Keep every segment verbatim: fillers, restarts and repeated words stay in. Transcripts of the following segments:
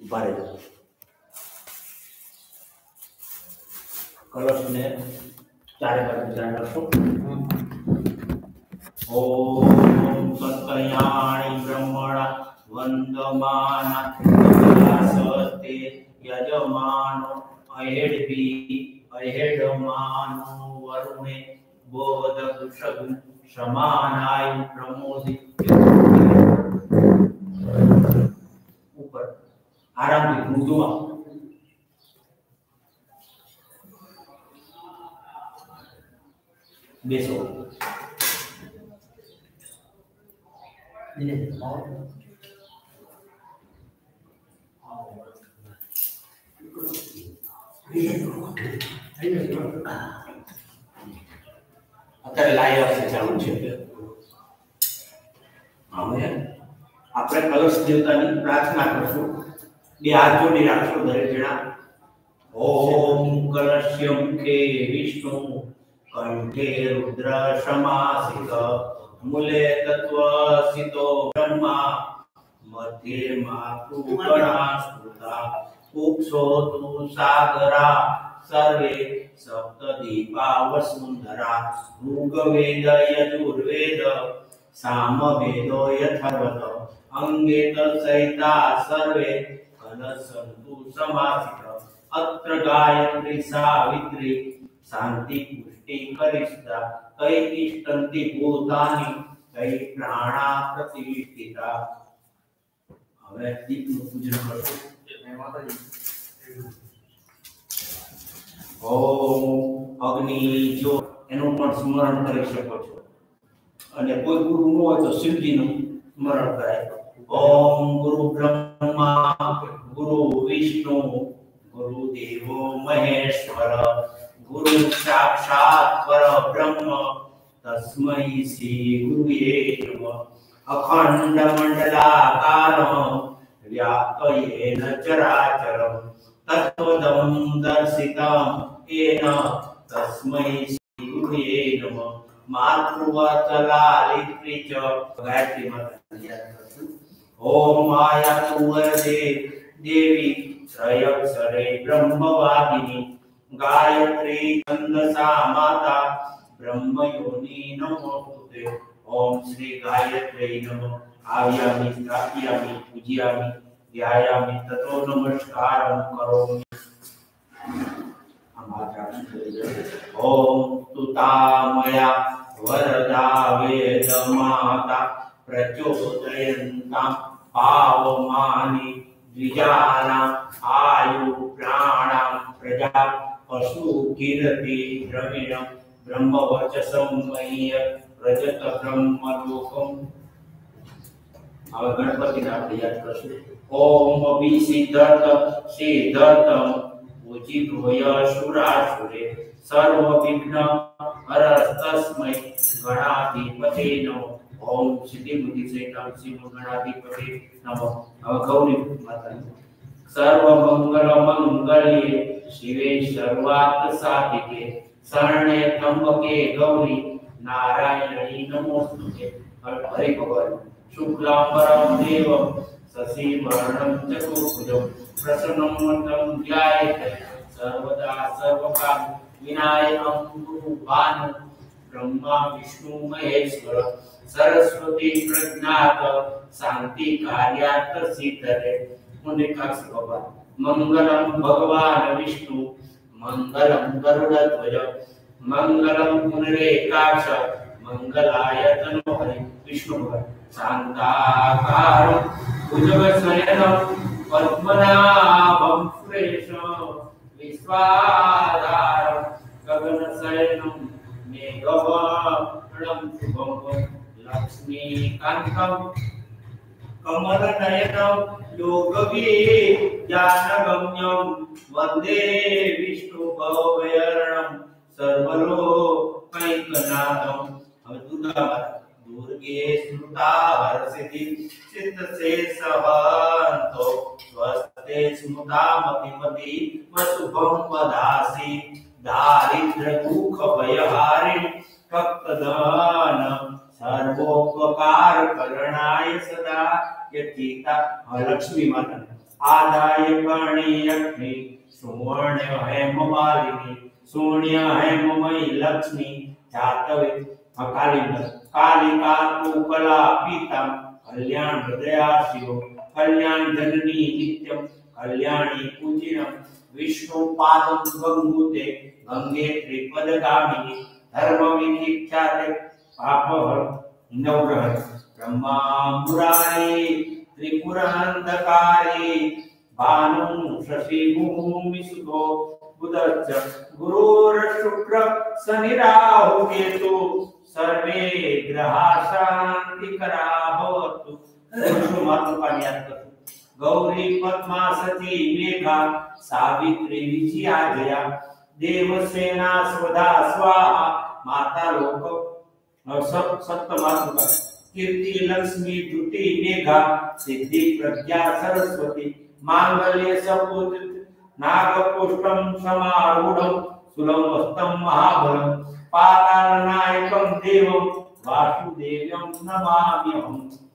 ભરે કલશ ને ચારે બાજુ ધ્યાન રાખો. ઓમ સત્કલ્યાણી બ્રહ્મણા વંદમાના સતે યજમાનો અહેડભી અહેડમાનો વરુણે બોધ વૃષભ સમાનાય પ્રમોદિત. ઉપર આરામથી ઊંધુમાં બેસો. અત્યારે લાઈવ છે ચાલુ છે. હવે આપણે કલશ દેવતાની પ્રાર્થના કરશું. બે હાથ જોડી રાખશો દરેક જણા. ઓમ કલશ્ય મુખે વિષ્ણુ કંઠે રુદ્ર સમાસિત મૂલે તત્વસિતો બ્રહ્મા મધ્યે માતુ ગણા સ્મૃતા કુક્ષો તુ સાગરા સર્વે સપ્ત દીપા વસુંધરા ઋગ્વેદ યજુર્વેદ સામવેદો યથર્વત અંગે તત્સહિતા સર્વે કલસંતુ સમાસિત અત્ર ગાયત્રી સાવિત્રી શાંતિ પુષ્ટિ કરિષ્ઠા કૈ તિષ્ઠન્તિ ભૂતાની કૈ પ્રાણા પ્રતિષ્ઠિતા. હવે દીપનું પૂજન કરશું. ઓમ અગ્નિ જો એનું પણ સ્મરણ કરી શકો છો. અને કોઈ ગુરુ ન હોય તો શિવજીનું સ્મરણ કરાય. ઓમ ગુરુ બ્રહ્મા ગુરુ વિષ્ણુ ગુરુ દેવો મહેશ્વર ગુરુ સાક્ષાત પરબ્રહ્મ તસ્મૈ શ્રી ગુરુએ નમઃ. અખંડ મંડલાકારં વ્યાપ્તયેન ચરાચરં તત્વદં દર્શિतं येन તસ્મૈ શ્રી ગુરુએ નમઃ. માતૃવત્સલાલિત્રી ચ ગાયત્રી માતાની યાદ કરશું. ઓમ માયા વરદે દેવી ત્રયક્ષરે બ્રહ્મવાદિની ગાયત્રી છંદસા માતા બ્રહ્મયોની નમોસ્તુતે. ઓમ શ્રી ગાયત્રી નમઃ. આવ્યામિ સ્થાપ્યામિ પૂજ્યામિ ધ્યાયામિ તતો નમસ્કારં કરોમિ. ઓમ તુતામયા વરદા વેદમાતા પ્રચોદયન્તાં પાવમાની દ્વિજાનાં આયુ પ્રાણાં પ્રજા પશુ કીર્તિ દ્રવિણં બ્રહ્મવચસં મહ્ય રજત બ્રહ્મલોકમ. હવે ગણપતિને આપણે યાદ કરશું. ઓમ અભિસિદ્ધર્થ સિદ્ધર્થ ઉચિતોય સુરાસુરે સર્વ વિઘ્ન હરસ્તસ્મૈ ગણાધિપતે નમઃ. ઓમ સિદ્ધિ બુદ્ધિ સહિતા શિવ ગણાધિપતે નમઃ. હવે ગૌરી માતાની સર્વ મંગલ મંગલ્યે શિવે સર્વાર્થ સાધિકે શરણે ત્રંબકે ગૌરી નારાયણી નમોસ્તુતે. હરે ભગવાન શુક્લાંબરમ દેવમ શશી વર્ણમ ચતુર્ભુજમ પ્રસન્નમ વદનમ ધ્યાયેત સર્વદા સર્વકામ વિનાયકં ગુરુ ભાનુ બ્રહ્મા વિષ્ણુ મહેશ્વર સરસ્વતી પ્રજ્ઞાત શાંતિ કાર્યાર્થ સિદ્ધતે. પુણ્યકાક્ષ ભગવાન મંગલમ ભગવાન વિષ્ણુ મંગલમ ગરુડધ્વજ મંગલમ પુનરેકાક્ષ મંગલાયતનો હરિ. વિષ્ણુ ભગવાન શાંતાકારં ભુજગશયनं પદ્મનાભં સુરેશં વિશ્વાધારં ગગનશયनं મેઘવર્ણં શુભં લક્ષ્મીકાન્तं કમલનયनं યોગવિદ્યાનગમ્યં વંદે વિષ્ણુભવયર્ણં સર્વલોકૈકનાથં. હવે દુર્ગા માતા दुर्गे स्मृता हर्षिति चित्तसे सहन्तो स्वस्ते स्मृता मतिमति वसुभं वदासि दारिद्र दुख भयहारिणी भक्तदान सर्वोपकार करणाय सदा यतीता. लक्ष्मी माता आदाय कर्णी अग्नि सुवर्ण हेम मालिनी शून्य हेम मई लक्ष्मी जातवे कालिंद कालिका तु कला पीता कल्याण हृदया शिव कल्याण जननी नित्यम कल्याणी पूजिनम विष्णु पादम गंगुते गंगे त्रिपदगामिनी धर्म विख्याते पापहर नवग्रह ब्रह्मा मुरारी त्रिपुरांधकारी भानु शशि भूमि सुतो बुधश्च गुरुर शुक्र शनि राहु केतु सर्वे ग्रहा शांति करा भवतु विष्णु मातृका याद करो गौरी पद्मा सती मेघा सावित्री विजया जया देवसेना स्वधा स्वाहा माता लोक सब सप्त मातृका कीर्ति लक्ष्मी द्रुति मेघा सिद्धि प्रज्ञा सरस्वती मांगल्य सपुत्र नागपुष्टम समारूढ़म सुलभस्तम महाबलम पातालनायकम देवम वासुदेवम नमाम्यहम।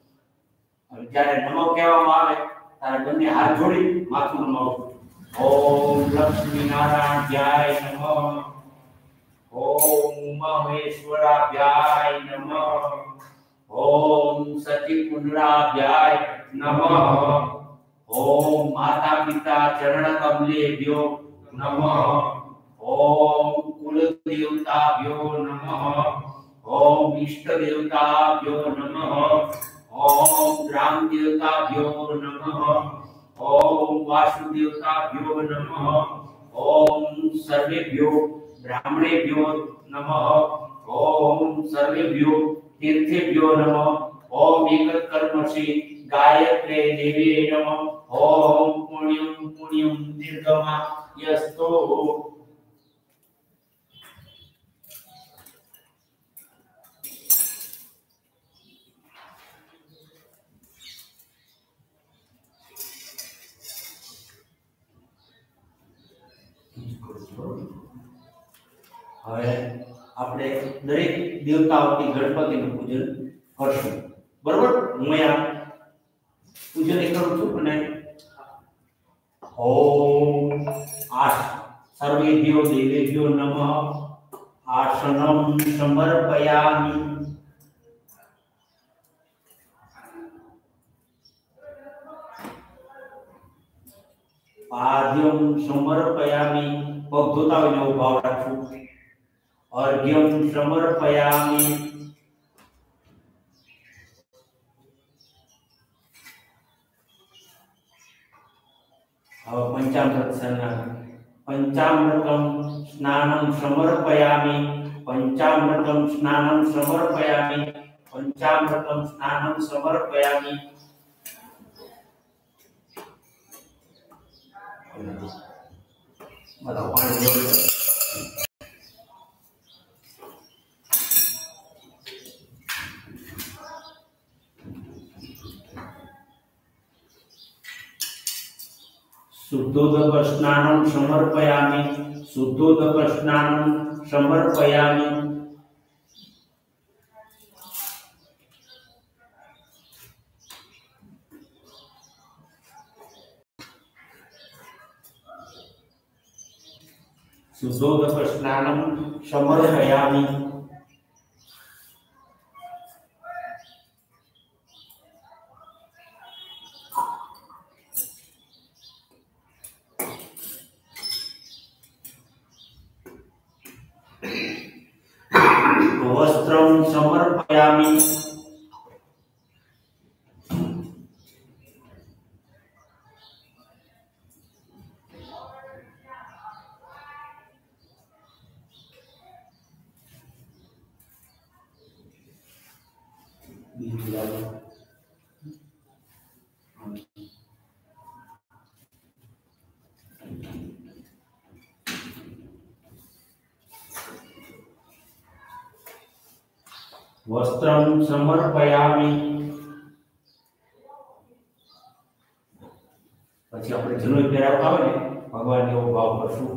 अब જ્યારે નમો કહેવામાં આવે ત્યારે બંને હાથ જોડી માથું નમાવો। ઓમ લક્ષ્મી નારાયણાય નમઃ ओम महेश्वराभ्याय नमः ओम सचिपुंडराभ्याय नमः ओम माता पिता चरण कमलेभ्यो नमः ओम कुल देवताभ्यो नमः ओम इष्ट देवताभ्यो नमः ओम ग्राम देवताभ्यो नमः ओम वासुदेवताभ्यो नमः ओम सर्वेभ्यो ब्राह्मणेभ्यो नमः ओम सर्वेभ्यो तीर्थेभ्यो नमः ओम एकत्कर्मसि गायत्रे देवे नमः ओम पुण्यं पुण्यं दीर्घमा यस्तो હવે આપણે દરેક દેવતાઓની ગણપતિનું પૂજન કરશું બરોબર। હું આ પૂજન કરું છું અને ઓમ આસ સર્વેભ્યો દેવેભ્યો નમઃ આસનમ સમર્પયામિ पाद्यम समर्पयामि पग धोता हुए उभा राखू अर्घ्यम समर्पयामि पंचामृत स्नान पंचामृतम स्नानं समर्पयामि पंचामृतम स्नानं समर्पयामि पंचामृतम स्नानं समर्पयामि बताओ पानी शुद्धोदक स्नानं समर्पयामि शुद्धोदक स्नानं समर्पयामि शुद्धोदक स्नानं समर्पयामि वस्त्रं समर्पयामि वस्त्रं समर्पयामि પછી આપણે જનોઈ પહેરાવતા હોય ને ભગવાન એવો ભાવ કરશું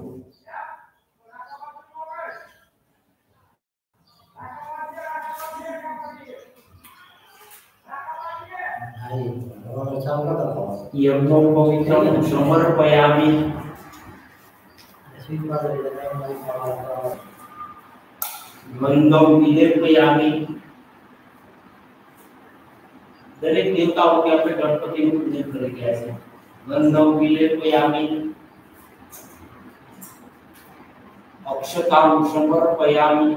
ચાલો यज्ञों पवित्रं समर्पयामि गंधम विलेपयामि दरेक देवताओं के अपने गणपति નું પૂજન કરી ગયા છે गंधम विलेपयामि अक्षतां समर्पयामि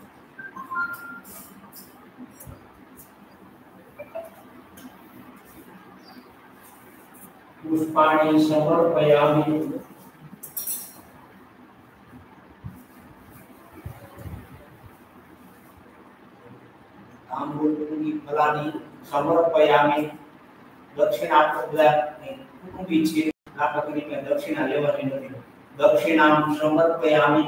पुष्पाणि समर्पयामि तांबूलपुरी फलानि समर्पयामि दक्षिणा आपल्या कुटुंबी છે આપણા તરીકે દક્ષિણા લેવાની નથી दक्षिणां समर्पयामि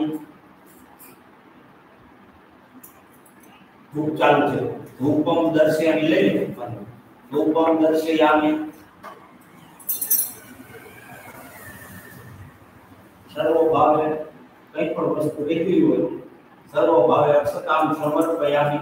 धूप चालू છે धूपम दर्शयामि લઈ લેવાનું धूपम दर्शयामि सर्व भावे कई पण वस्तु देखी હોય सर्व भावे अक्षतां समर्पयामि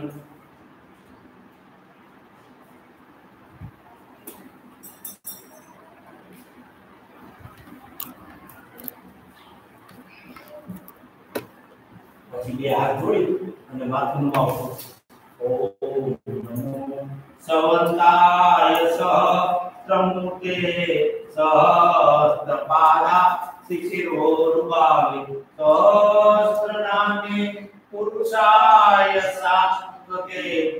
પછી હાથ જોડી અને માથું નમાવો ઓમ નમો સવંતાય સહસ્રમૂર્તે સહસ્રપાદા शिशिरोरुबावे सहस्रनामे पुरुषाय शाश्वते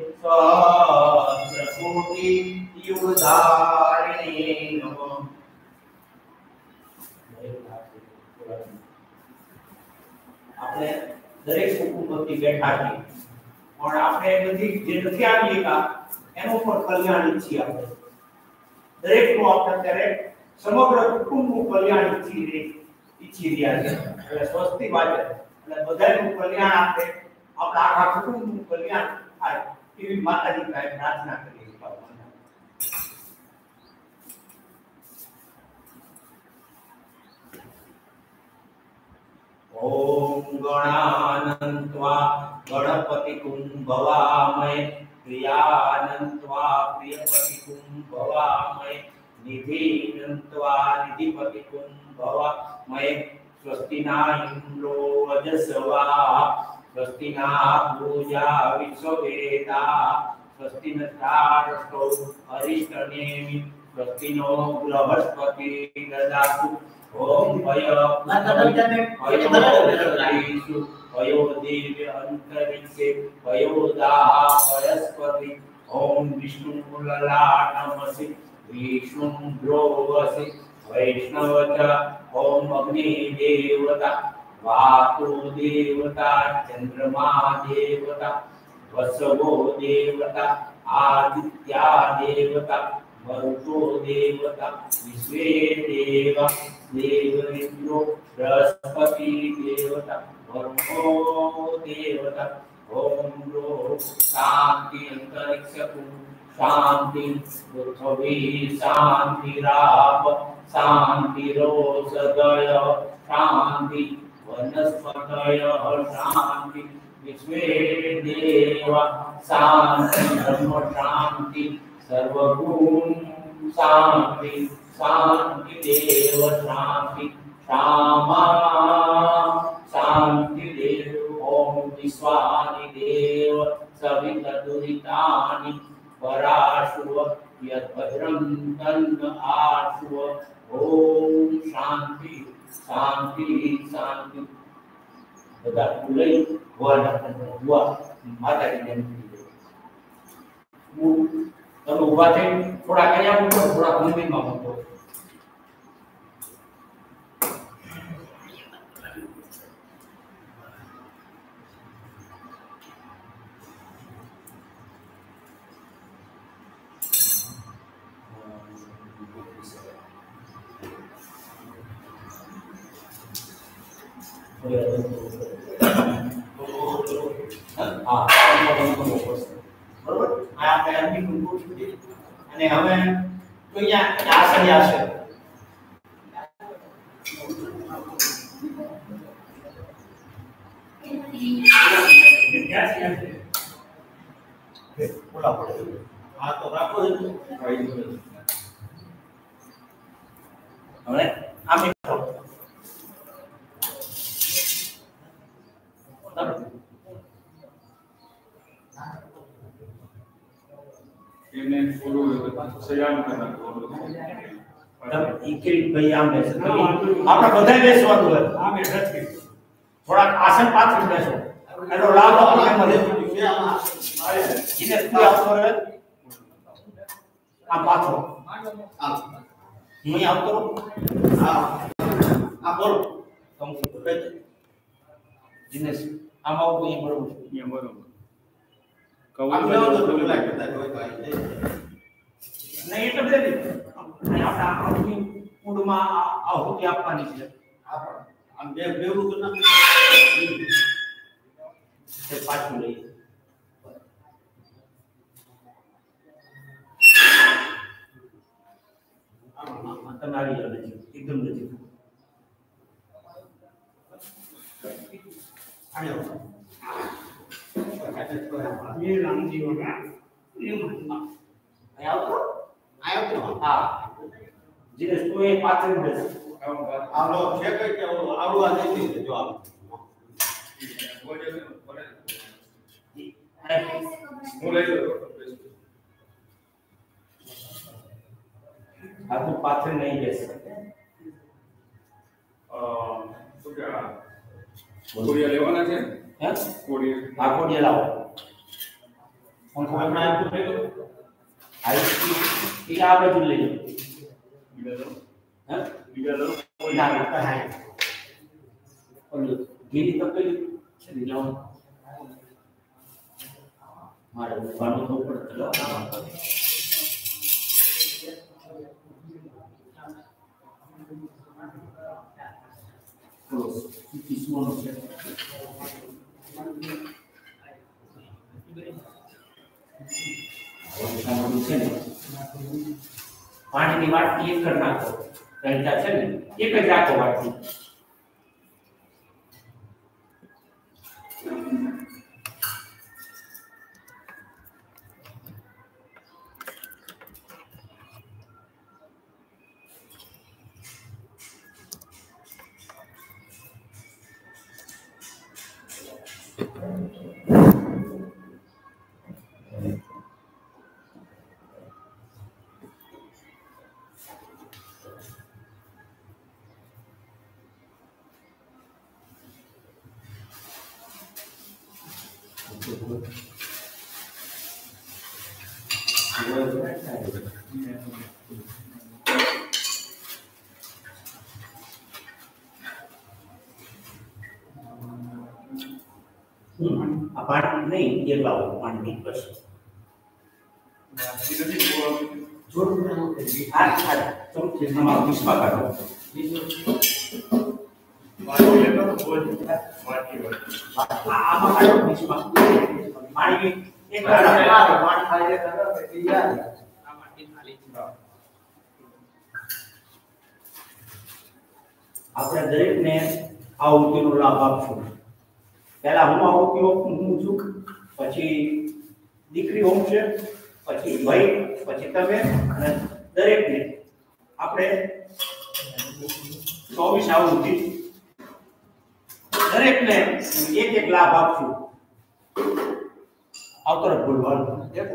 सहस्रकोटि युगधारिणे नमः આપણે દરેક કુટુંબથી બેઠા છીએ પણ આપણે બધી જે નથી આવી કા એનું પણ કલ્યાણ ઈચ્છીએ આપણે દરેકનું આપણે ત્યારે समग्र कुटुंब कल्याण ઈચ્છી ઈચ્છી રહ્યા છે એટલે સ્વસ્તિ વાચે એટલે બધાનું કલ્યાણ આપે આપણા આખા કુટુંબનું કલ્યાણ થાય એવી માતાજી પાસે પ્રાર્થના કરીએ ओम गणानन्त्वा गणपतिकुं भवामहे प्रियानन्त्वा प्रियपतिकुं भवामहे निधिनन्त्वा निधिपतिकुं भवामहे स्वस्ति न इन्द्रो वजस्वा स्वस्ति न पूजा विश्ववेदाः स्वस्ति न तारस्तो अरिष्टनेमि स्वस्ति नो बृहस्पति ददातु ओम भय भयो भयो देव्य अंतरिक्षे भयोदाः वयस्पति ओम विष्णु ललाटमसि विष्णु ब्रोवसि वैष्णवच ओम अग्नि देवता वातु देवता चंद्रमा देवता वसवो देवता आदित्या देवता मरुतो देवता विश्वे देवा देवेन्द्रो बृहस्पति देवता वरुणो देवता ओम रो शांति अंतरिक्षकु शांति पृथ्वी शांति राप शांति रोषदय शांति वनस्पतय शांति विश्वे देवा शांति ब्रह्म शांति सर्वगुण शांति शांति देव शांति श्यामा शांति देव ओम विश्वानि देव सविता दुरितानि पराशुव यद्भद्रं तन्न आशुव ओम शांति शांति शांति बता फूले हुआ हुआ माता की जन्म તમે ઉભા થઈ થોડા કયા મૂકો થોડા ભૂમિમાં મૂકો હા બરોબર આ આપણે અંતિમ મૂકો અને હવે તો અહીંયા આસન આસન બોલા પડે આ તો રાખો હવે આમે એને પૂરું સયામ કરવાનું ઈકરી ભાઈ આમ બેસે આપણે બધા બેસવાનું હોય આમ બેઠા થોડા આસન પાછળ બેસો એનો લાભ આપણને મળે છે આમાં એને શું આવતો રહે આ પાછો આ હું આવતો આ આ બોલો તમ કે દિનેશ આમ આવો એ બરોબર છે એ બરોબર કવર તો બોલાય કરતા કોઈ ભાઈ નહીં એટલે બધે અને આપણા આખી કુંડમાં આહુતિ આપવાની છે આપણ આમ બે બેવું તો ના તે પાછું લઈ આમ તમે આવી જાવ એકદમ નજીક આવ્યો ये रामजी होगा ये मानना आया तो आया तो हां जिने सोए पात्र बस आवलो છે કે કે આવવા નથી જો આપ બોલે બોલે હું લઈ લો આ તો પાત્ર નહીં બેસે અ તો કે કોરિયા લેવાના છે હે કોરિયા આ કોરિયા લાવો કોણ કોણ આપણે આપું પેલો આઈ એ આ બાજુ લઈ લો બીજા લો હે બીજા લો કોઈ ના કરતા હે ઓલો ગીરી તપેલી છે ને લાવો મારે ઉભાનો તો પડતો લો Terus, itu semua manusia. Kalau manusia ni, पानी की बात ये करना तो तरीका है ना ये कैसा को बात थी पानी नहीं ये लाओ पानी बस जोड़ आज आज तुम हम विश्वा करो पानी लेना तो बोल पानी आम आयो विश्वा पानी एक बार पानी खाली ले करो पिया आ माटी खाली આપણે દરેકને આ ઉકેલનો લાભ આપશું પહેલા હું આવું હું છું પછી દીકરી હોમ છે પછી ભાઈ પછી તમે અને દરેકને આપણે ચોવીસ આવૃત્તિ દરેકને એક એક લાભ આપશું આવતો ભૂલવાનું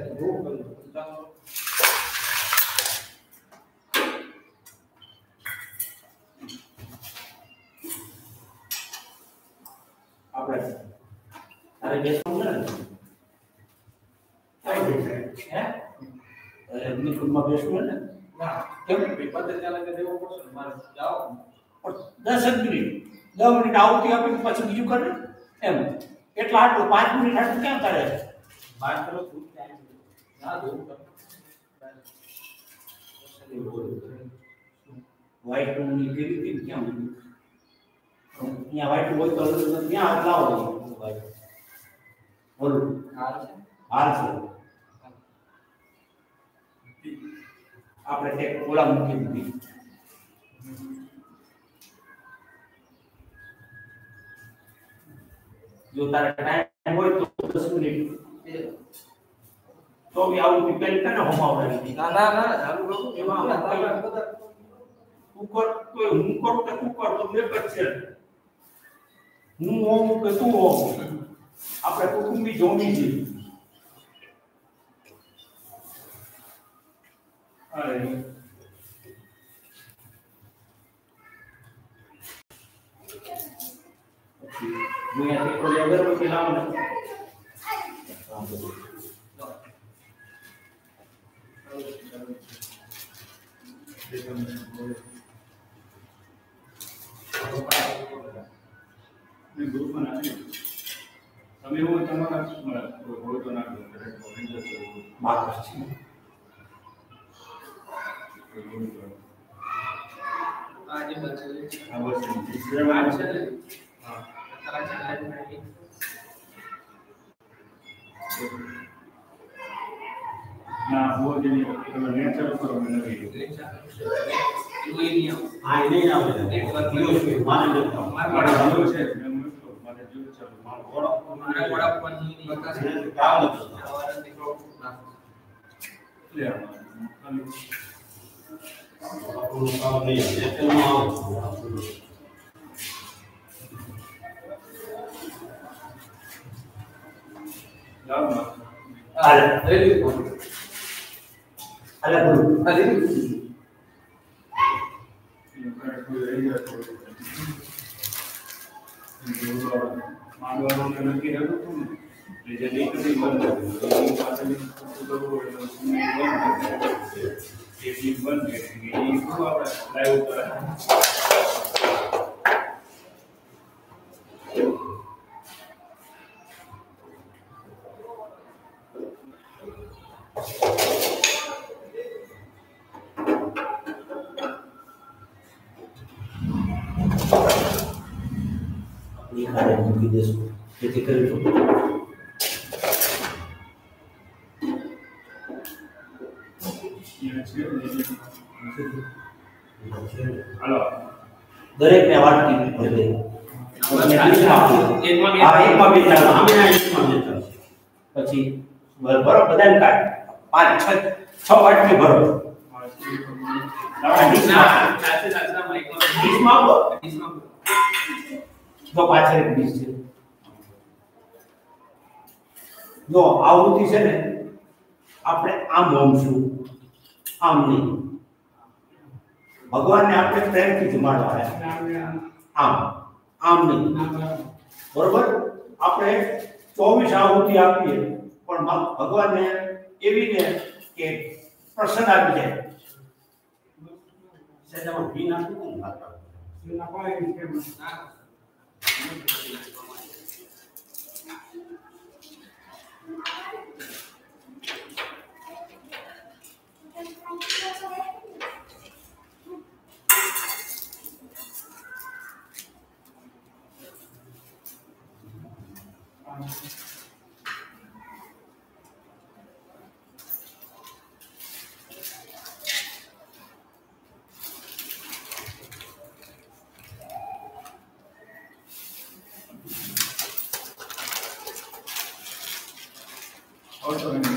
આપણે અરે બેસવું ને કઈ દેશે હે એમની કુટુંબમાં બેસવું ને ના કેમ પદ્ધતિ અલગ દેવો પડશે મારે જાઓ દસ મિનિટ દસ મિનિટ આવતી આપી પછી બીજું કરે એમ એટલા આટલું પાંચ મિનિટ આટલું કેમ કરે બાર કરો શું ટાઈમ ના દેવું વ્હાઈટ ની કેવી કેમ અહીંયા વ્હાઈટ હોય તો ત્યાં લાવો વ્હાઈટ બોલ હાલ છે હાલ છે આપણે તે ઓલા મૂકી દીધી જો તારે ટાઈમ હોય તો દસ મિનિટ તો બી આવું પેલ તને હોમાવડાવી ના ના ના ચાલુ કરો એમાં કુકર તો હું કરું કે કુકર તો બે જ છે હું હોઉં કે તું હોઉં આપણે કુટુંબી જોમી છે અરે मैं ऐसे को लेकर वो खिलाऊं ना मैं ग्रुप बना लिया हमें वो तुम्हारा वो तो ना बात अच्छी आज बच्चे हाँ बस इसमें आज चले हाँ तरह चला है ना वो जो नेचर पर मैंने भी कोई नहीं हाँ नहीं ना नेटवर्क यूज मान लेता हूँ मारे जो છે મેં મૂક્યો મારે જો છે મારો ઘોડો हमारा बड़ा अपन नहीं बता क्या मतलब हमारा निकलो લે આપણું કામ નહીં એટલું આવે જાવ ના હાલે रेडी હાલે બોલ अरे ये कर कोई રહી જાય તો માનવાનું નક્કી હતું ને એટલે જે નીકળી બંધ એ પાછળની ઉતરવું એટલે બંધ એટલી બંધ કરી એ શું આપણે લાઈવ કરે ये खाने मूकी देश જેથી કરી શકો હાલો દરેક ને વાટકી ભરી દે એકમાં બે હા એકમાં બે ચાલો અમે ના એકમાં બે ચાલો પછી ભરો બધાને કાઢ પાંચ છ છ વાટકી ભરો ના સાચે સાચા માઈકમાં ડીશમાં આપો ડીશમાં જો પાછળ એક ડીશ છે જો આવૃત્તિ છે ને આપણે આમ હોમશું આમ નહીં ભગવાનને આપણે પ્રેમથી જમાડવા આમ આમ નહીં બરોબર આપણે ચોવીસ આવૃત્તિ આપીએ પણ ભગવાનને એવી ને કે પ્રસન્ન આવી જાય સેજામાં ઘી નાખવું ને और तो नहीं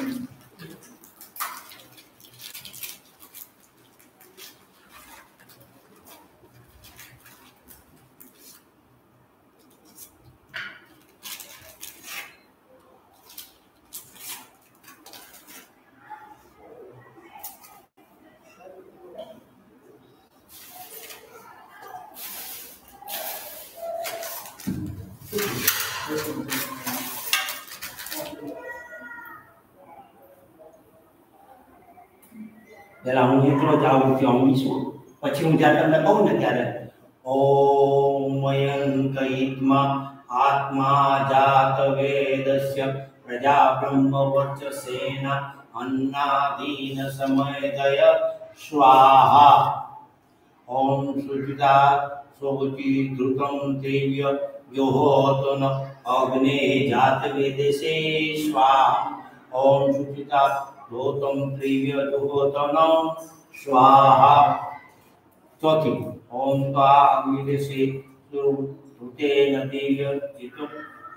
પેલા હું એકલો જ આવૃત્તિ અમીશું પછી હું જ્યારે તમને કહું ને ત્યારે ઓમ મયંકૈત્મા આત્મા જાત વેદસ્ય પ્રજા બ્રહ્મ વર્ચસેના અન્નાદીન સમયદય સ્વાહા ઓમ સુચિતા સોચિ ધૃતમ દેવ્ય વ્યોહોતન અગ્ને જાત વેદસે સ્વાહા ઓમ સુચિતા ધોતમ પ્રિવ્ય દુહોતન સ્વાહા ચોથી ઓમ તા અગ્નિદેશે ધૃતેન દિવ્ય ચિત્ત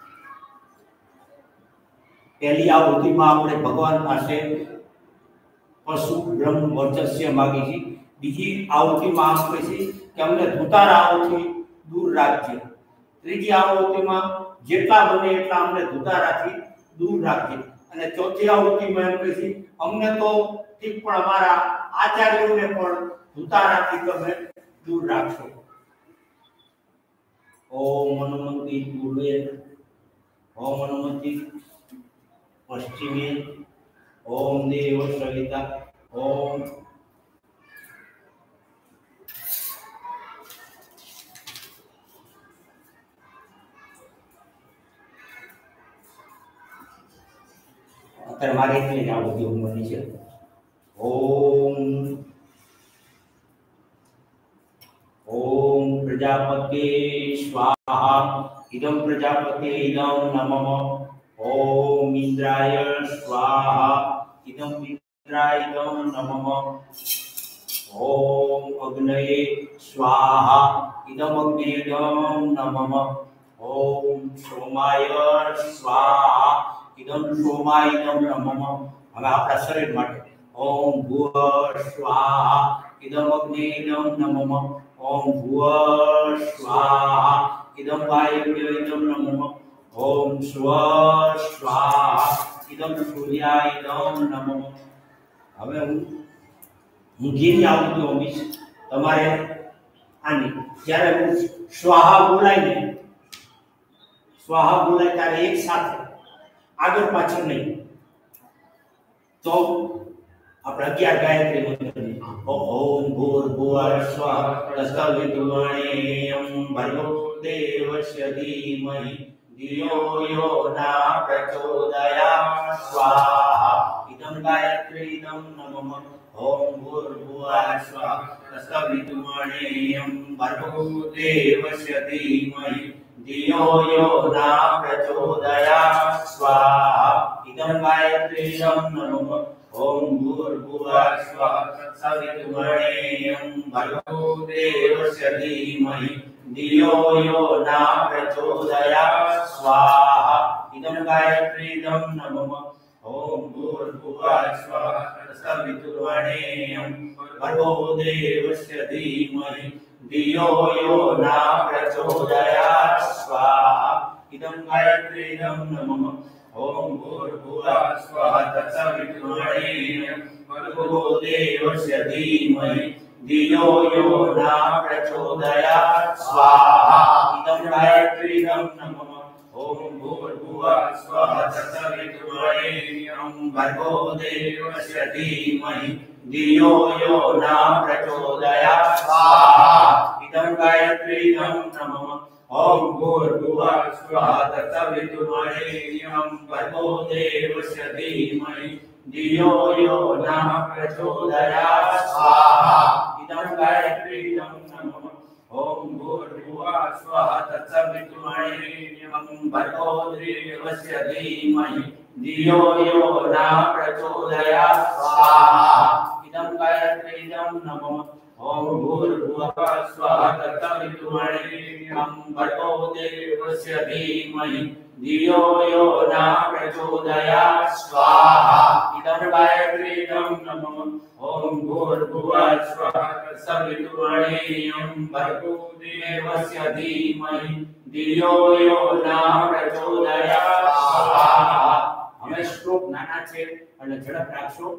પહેલી આવૃત્તિમાં આપણે ભગવાન પાસે પશુ બ્રહ્મ વર્ચસ્ય માગી છે બીજી આવૃત્તિમાં આમ કહે છે કે અમને ધુતારાઓથી દૂર રાખજે। ત્રીજી આવૃત્તિમાં જેટલા બને એટલા અમને ધુતારાથી દૂર રાખજે। અને ચોથી આવૃત્તિમાં એમ કહે છે અમને તો ઠીક પણ અમારા આચાર્યોને પણ ધુતારાથી તમે દૂર રાખશો। ओम हनुमंती पूर्वे, ओम हनुमंती पश्चिमे, ओम देव सविता, ओम अतर मारे इतने ना बुद्धि उम्मनी छे। ओम ओम प्रजापते स्वाहा, इदं प्रजापते इदं नमः। ओम इंद्राय स्वाहा, इदं इंद्राय इदं नमः। ओम अग्नये स्वाहा, इदं अग्नये इदं नमः। ओम सोमाय स्वाहा, इदं सोमाय इदं नमः। હવે આપણા શરીર માટે ओम भूव स्वाहा, इदं अग्नये इदं नमः। ओम भूव स्वाहा, इदं वायव्ये इदं नमः। ओम स्व स्वाहा, इदं सूर्याय इदं नमः। હવે હું હું ઘીની આવૃત્તિ હોમીશ તમારે આની જ્યારે હું સ્વાહા બોલાય ને સ્વાહા બોલાય ત્યારે એક સાથે આગળ પાછળ નહીં તો આપણે અગિયાર ગાયત્રી મંત્રની ओम भूर्भुवः स्वः तत्सवितुर्वरेण्यं भर्गो देवस्य धीमहि धियो यो न प्रचोदयात् स्वाहा। इदं गायत्री इदं नमः। ओम भूर्भुवः स्वः तत्सवितुर्वरेण्यं भर्गो देवस्य धीमहि धियो यो न प्रचोदयात् स्वाहा। इदं गायत्री इदं नमः। ओम भूर्भुवः स्वः तत्सवितुर्वरेण्यं भर्गो देवस्य धीमहि धियो यो न प्रचोदयात् स्वाहा। इदं गायत्री इदं नमः। ओम भूर्भुवः स्वः तत्सवितुर्वरेण्यं भर्गो देवस्य धीमहि धियो यो न प्रचोदयात् स्वाहा। इदं गायत्री इदं नमः। ओम भूर्भुवः स्वः तत्सवितुर्वरेण्यं भर्गो देवस्य धीमहि धियो यो न प्रचोदयात् स्वाहा। इदं गायत्री इदं नमः। ओम भूर्भुवः स्वः तत्सवितुर्वरेण्यं भर्गो देवस्य धीमहि धियो यो न प्रचोदयात् स्वाहा। इदं गायत्री इदं नमः। ओम भूर्भुवः स्वः तत्सवितुर्वरेण्यं भर्गो देवस्य धीमहि धियो यो न प्रचोदयात् स्वाहा। इदं गायत्री इदं नमः। ओम भूर्भुवः स्वः तत्सवितुर्वरेण्यं भर्गो देवस्य धीमहि धियो यो न प्रचोदयात् स्वाहा। इदं गायत्री इदं नमः। ओम भूर्भुवः स्वः तत्सवितुर्वरेण्यं भर्गो देवस्य धीमहि धियो यो न प्रचोदयात् स्वाहा। इदं गायत्री इदं नमः। ओम भूर्भुवः स्वः तत्सवितुर्वरेण्यं भर्गो देवस्य धीमहि धियो यो न प्रचोदयात् स्वाहा। હવે શ્લોક નાના છે એટલે ઝડપ રાખશો।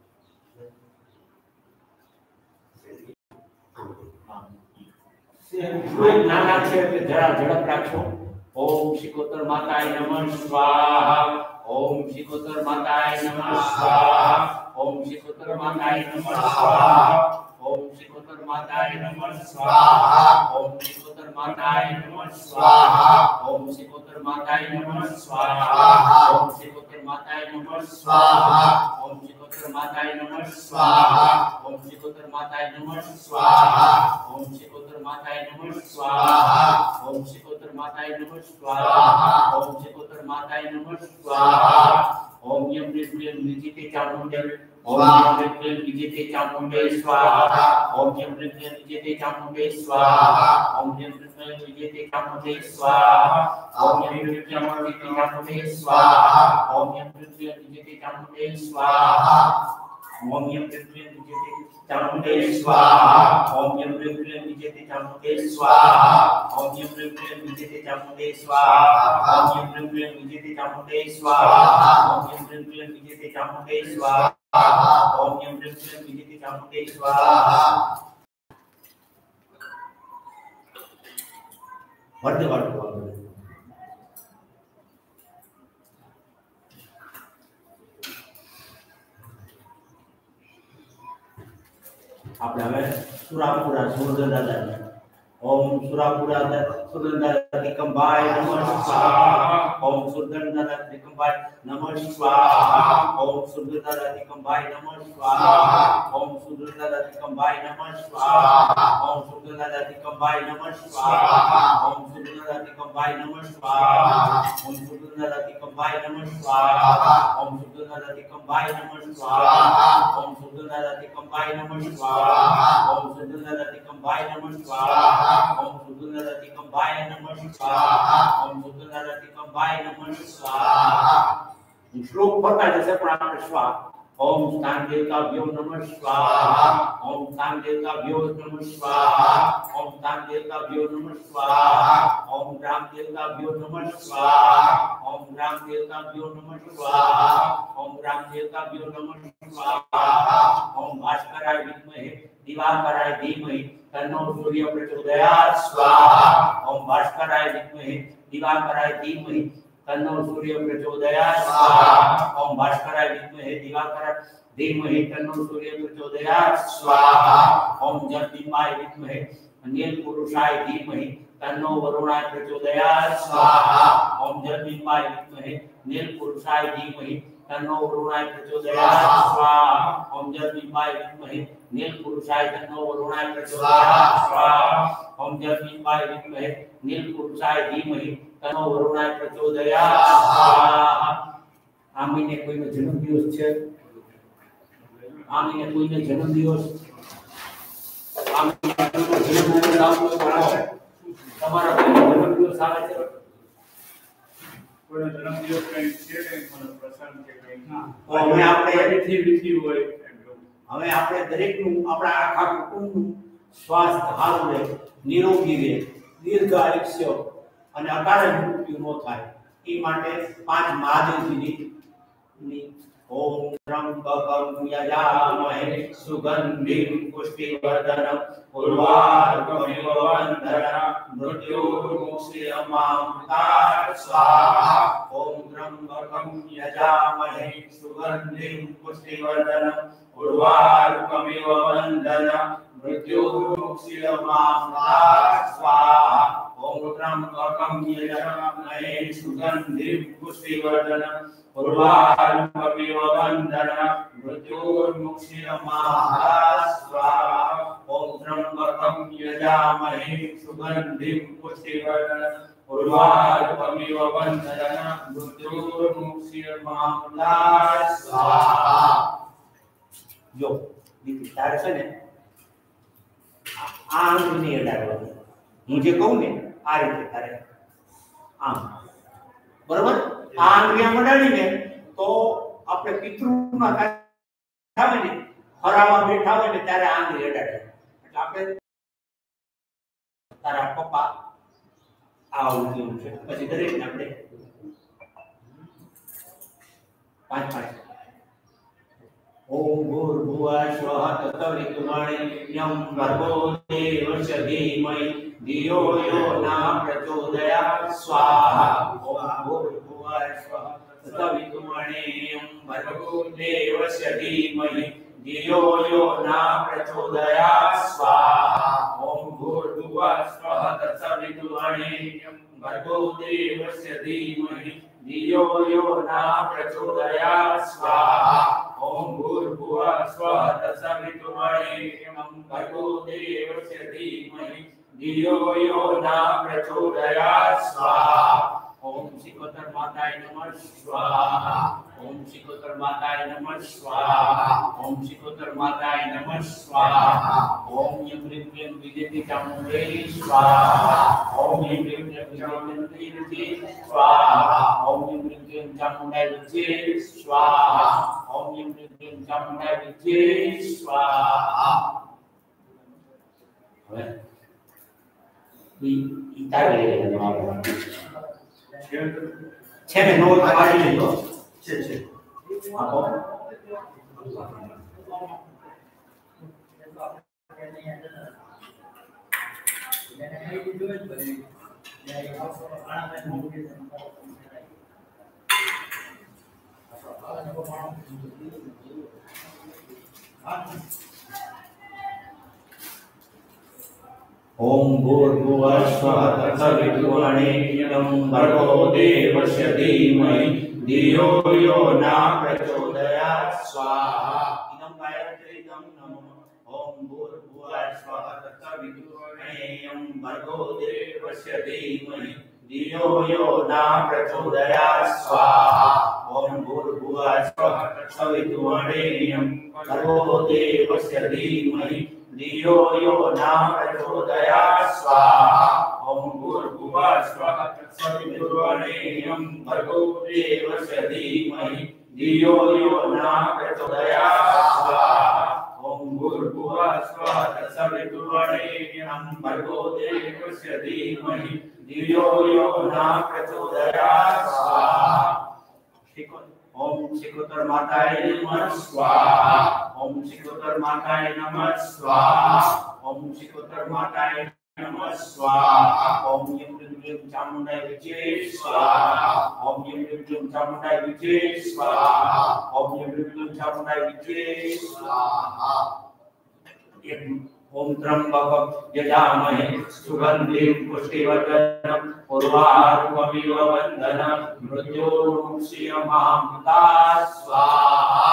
नाना छे એટલે જરા ઝડપ રાખશો। ओम शिकोतर माताय नमः स्वाहा। ओम शिकोतर माताय नमः स्वाहा। ओम शिकोतर माताय नमः स्वाहा। ओम शिकोतर माताय नमः स्वाहा। ओम शिकोतर माताय नमः स्वाहा। ओम शिकोतर माताय नमः स्वाहा। ओम शिकोतर माताय नमः स्वाहा। ओम शिकोतर माताय नमः स्वाहा। ओम शिकोतर माताय नमः स्वाहा। ओम शिकोतर माताय नमः स्वाहा। ओम शिकोतर माताय नमः स्वाहा। ओम शिकोतर माताय नमः स्वाहा। ओम यम प्रिय निजिते चामुंडे। ओम यम प्रिय निजिते चामुंडे स्वाहा। ओम यम प्रिय निजिते चामुंडे स्वाहा। ओम यम प्रिय निजिते चामुंडे स्वाहा। ओम यम प्रिय चामुंडे स्वाहा। ओम यम प्रिय निजिते चामुंडे स्वाहा। ओम यम क्लीं क्लीं विजयते चामुंडे स्वाहा ओम यम क्लीं क्लीं विजयते चामुंडे स्वाहा ओम यम क्लीं क्लीं विजयते चामुंडे स्वाहा ओम यम क्लीं क्लीं विजयते चामुंडे स्वाहा ओम यम क्लीं क्लीं विजयते चामुंडे स्वाहा ओम यम क्लीं क्लीं विजयते चामुंडे स्वाहा वर्धे वर्धे આપણે હવે સુરાપુરા સુરગન દાદા ઓમ સુરાપુરા સુરગન દાદા ત્રિકંબાય નમઃ સ્વાહા ઓમ સુરગન દાદા ત્રિકંબાય નમઃ સ્વાહા ઓમ સુરગન દાદા ત્રિકંબાય નમઃ સ્વાહા ઓમ સુરગન દાદા ત્રિકંબાય નમઃ સ્વાહા ઓમ સુરગન દાદા ત્રિકંબાય નમઃ સ્વાહા ઓમ સુરગન દાદા ત્રિકંબાય નમઃ સ્વાહા ઓમ સુરગન દાદા ત્રિકંબાય નમઃ સ્વાહા ઓમ સુરગન દાદા ત્રિકંબાય નમઃ સ્વાહા ઓમ સુરગન દાદા ત્રિકંબાય નમઃ સ્વાહા ओम सुदुर्गा तिकंबाय नमः स्वाहा ओम सुदुर्गा तिकंबाय नमः स्वाहा ओम सुदुर्गा तिकंबाय नमः स्वाहा श्लोक पढ़ता जैसे प्राण स्वाहा ओम स्थान देवताभ्यो नमः स्वाहा ओम स्थान देवताभ्यो नमः स्वाहा ओम स्थान देवताभ्यो नमः स्वाहा ओम ग्राम देवताभ्यो नमः स्वाहा ओम ग्राम देवताभ्यो नमः स्वाहा ओम ग्राम देवताभ्यो नमः स्वाहा ओम भास्कराय विद्महे दिवाकराय धीमहि तन्नो सूर्य प्रचोदयात् स्वाहा ओम भास्कराय विद्महे दिवाकराय धीमहि तन्नो सूर्य प्रचोदयात् स्वाहा ओम भास्कराय विद्महे दिवाकराय धीमहि तन्नो सूर्य प्रचोदयात् स्वाहा ओम जगदीपाय विद्महे नील पुरुषाय धीमहि तन्नो वरुणाय प्रचोदयात् स्वाहा ओम जगदीपाय विद्महे नील पुरुषाय धीमहि तन्नो वरुणाय प्रचोदयात् स्वाहा ओम जगदीपाय विद्महे नील पुरुषाय तन्नो वरुणाय प्रचोदयात् स्वाहा ओम जगदीपाय विद्महे नील पुरुषाय धीमहि तन्नो वरुणाय प्रचोदयात् स्वाहा આ મહિને કોઈનો જન્મદિવસ છે આ મહિને કોઈનો જન્મદિવસ આ મહિને કોઈનો જન્મદિવસ આવતો હોય તમારા કોઈનો જન્મદિવસ આવે છે કોઈનો જન્મદિવસ કઈ છે કે મને પ્રસંગ કે કઈ તો હવે આપણે એથી વિધિ હોય હવે આપણે દરેકનું આપણા આખા કુટુંબનું સ્વાસ્થ્ય સારું રહે નિરોગી રહે દીર્ઘ આયુષ્ય અને અકાળે મૃત્યુ ન થાય એ માટે પાંચ મહાદેવજીની ओम त्र्यंबकं यजामहे सुगंधिं पुष्टिवर्धनम् उर्वारुकमिव बन्धनं मृत्युर्मुक्षीयमामृतात् स्वाहा ओम त्र्यंबकं यजामहे सुगंधिं पुष्टिवर्धनम् उर्वारुकमिव बन्धनं मृत्युर्मुक्षीयमामृतात् स्वाहा ओम त्र्यंबकं यजामहे सुगंधिं पुष्टिवर्धनम् उर्वारुकमिव बन्धनं मृत्युर्मुक्षीयमामृतात् स्वाहा ओम त्र्यंबकं यजामहे सुगंधिं पुष्टिवर्धनम् उर्वारुकमिव बन्धनं मृत्युर्मुक्षीयमामृतात् स्वाहा जो દીકરી તારે છે ને આ આંગળી અડાડવાની હું જે કહું ને આ રીતે તારે આમ બરાબર આ આંગળી અડાડીને તો આપણે પિતૃના આવે ને ફરાવા બેઠા હોય ને ત્યારે આંગળી અડાડે એટલે આપણે તારા પપ્પા આવું કેવું છે પછી દરેકને આપણે પાંચ પાંચ ओम भूर्भुवः स्वः तत्सवितुर्वरेण्यं भर्गो देवस्य धीमहि धियो यो न प्रचोदयात् स्वाहा ओम भूर्भुवः स्वः तत्सवितुर्वरेण्यं भर्गो देवस्य धीमहि धियो यो न प्रचोदयात् स्वाहा ओम भूर्भुवः स्वः तत्सवितुर्वरेण्यं भर्गो देवस्य धीमहि धियो यो न प्रचोदयात् स्वाहा ओम भूर्भुवः स्वः तत्सवितुर्वरेण्यं भर्गो देवस्य धीमहि धियो यो न प्रचोदयात् स्वाहा ओम श्रीवतर माताय नमः स्वाहा ओम शिकोतर माताय नमः स्वाहा ओम शिकोतर माताय नमः स्वाहा ओम यम ह्रीं क्लीं विजयति चामुण्डे स्वाहा ओम यम ह्रीं क्लीं विजयति स्वाहा ओम यम ह्रीं क्लीं चामुण्डाय विजय स्वाहा ओम यम ह्रीं क्लीं चामुण्डाय विजय स्वाहा હવે ઈ ઈ તારે છે ને નોટ પાડી લીધો છે છે આપો ओम भूर्भुवः स्वः तत्सवितुर्वरेण्यं भर्गो देवस्य धीमहि धियो यो न प्रचोदयात् स्वाहा इदं गायत्रीदं नमः ओम भूर्भुवः स्वः तत्सवितुर्वरेण्यं भर्गो देवस्य धीमहि धियो यो न प्रचोदयात् स्वाहा ओम भूर्भुवः स्वः तत्सवितुर्वरेण्यं भर्गो देवस्य धीमहि धियो यो न प्रचोदयात् स्वाहा ओम भूर्भुवः स्वः तत्सवितुर्वरेण्यं भर्गो देवस्य धीमहि धियो यो न प्रचोदयात् स्वाहा ओम भूर्भुवः स्वः तत्सवितुर्वरेण्यं भर्गो देवस्य धीमहि धियो यो न प्रचोदयात् स्वाहा ओम शिकोतर माताय नमः स्वाहा ओम शिकोतर माताय नमः स्वाहा ओम शिकोतर माताय नमः स्वाहा ओम यम ह्रीं क्लीं चामुण्डाय विजय स्वाहा ओम यम ह्रीं क्लीं चामुण्डाय विजय स्वाहा ओम यम ह्रीं क्लीं चामुण्डाय विजय स्वाहा ओम त्र्यंबकं यजामहे सुगन्धिं पुष्टिवर्धनम् उर्वारुकमिव बन्धनं मृत्योर्मुक्षीयमामृतात् स्वाहा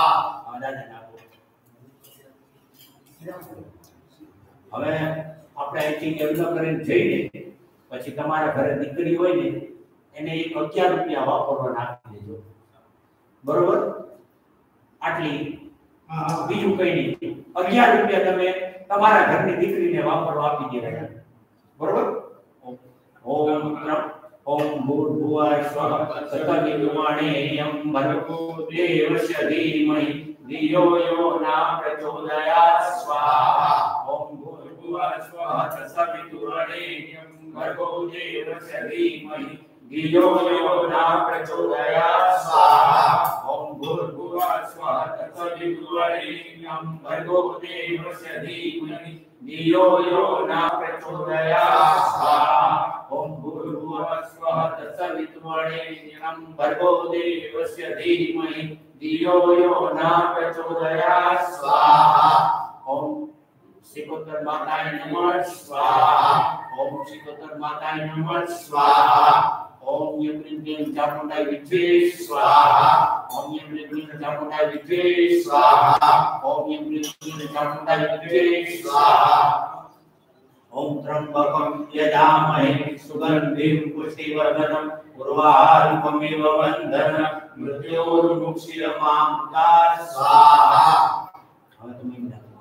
હવે આપણે અહીંથી એવલો કરીને જઈને પછી તમારા ઘરે દીકરી હોય ને એને એક અગિયાર રૂપિયા વાપરવા નાખી દેજો બરોબર આટલી બીજું કઈ નહીં અગિયાર રૂપિયા તમે તમારા ઘરની દીકરીને વાપરવા આપી દેવાના બરોબર ओम ओम भूर्भुवः स्वः तत्सवितुर्वरेण्यं भर्गो देवस्य धीमहि धियो यो न प्रचोदयात् स्वाहा ओम भूर्भुवः स्वः तत्सवितुर्वरेण्यं भर्गो देवस्य धीमहि धियो यो न प्रचोदयात् स्वाहा ओम भूर्भुवः स्वः तत्सवितुर्वरेण्यं भर्गो देवस्य धीमहि धियो यो न प्रचोदयात् स्वाहा ओम भूर्भुवः स्वः तत्सवितुर्वरेण्यं भर्गो देवस्य धीमहि धियो यो न प्रचोदयात् स्वाहा ओम शिकोतर माताय नमः स्वाहा ओम शिकोतर माताय नमः स्वाहा ओम यम ह्रीं क्लीं चामुण्डाय विजय स्वाहा ओम यम ह्रीं क्लीं चामुण्डाय विजय स्वाहा ओम यम ह्रीं क्लीं चामुण्डाय विजय स्वाहा ओम त्र्यंबकं यजामहे सुगन्धिं पुष्टिवर्धनम् उर्वारुकमिव बन्धनं मृत्योर्मुक्षीयमामृतात् स्वाहा હવે તમે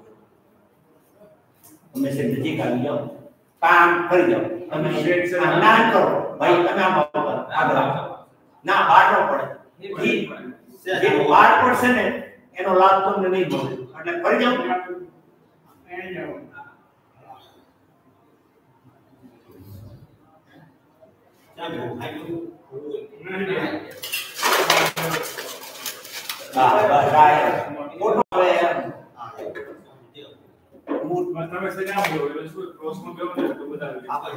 તમે से नजीक આવી જાઓ કામ કરી જાઓ તમે સ્નાન કરો ભાઈ તમે આમ આગળ ના બાટો પડે જે બાર પડશે ને એનો લાભ તમને નહીં મળે એટલે કરી જાઓ એને જાઓ ચાલો આયુ હા બસ આય મોટો હવે મૂળ તમે સજા બોલો એટલે શું ક્રોસમાં બેવો ને તો બતાવી આપો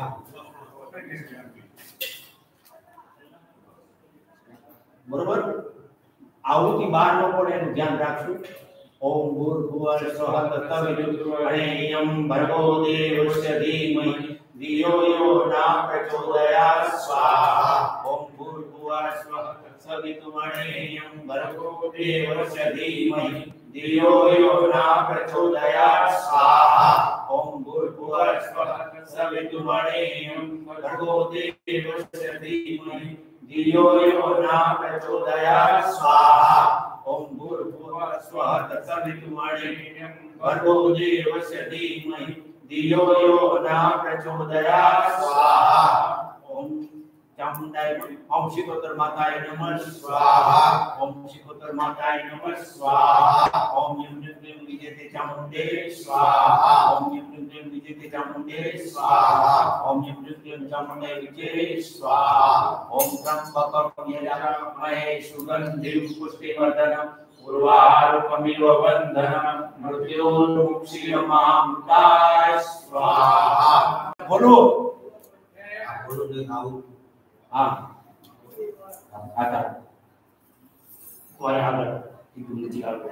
બરોબર આવુતિ બાર ન પડે એનું ધ્યાન રાખશું ओम भूर्भुवः स्वः तत्सवितुर्वरेण्यं भर्गो देवस्य धीमहि धियो यो न प्रचोदयात् स्वाहा ओम भूर्भुवः स्वः तत्सवितुर्वरेण्यं भर्गो देवस्य धीमहि धियो यो न प्रचोदयात् स्वाहा ओम भूर्भुवः स्वः तत्सवितुर्वरेण्यं भर्गो देवस्य धीमहि धियो यो न प्रचोदयात् स्वाहा ओम भूर्भुवः स्वः तत्सवितुर्वरेण्यं भर्गो देवस्य धीमहि धियो यो न प्रचोदयात् स्वाहा ओम चामुंडाय ओम शिकोतर माताय नमः स्वाहा ओम शिकोतर माताय नमः स्वाहा ओम यम यम विजयते चामुंडे स्वाहा ओम यम यम विजयते चामुंडे स्वाहा ओम यम यम चामुंडे विजय स्वाहा ओम त्र्यंबकं यजामहे सुगंधिं पुष्टिवर्धनम् उर्वारुकमिव बन्धनं मृत्योर्मुक्षीयमामृताय स्वाहा बोलो बोलो दिखाओ हाँ आता और आगे एक मिनट जी आगे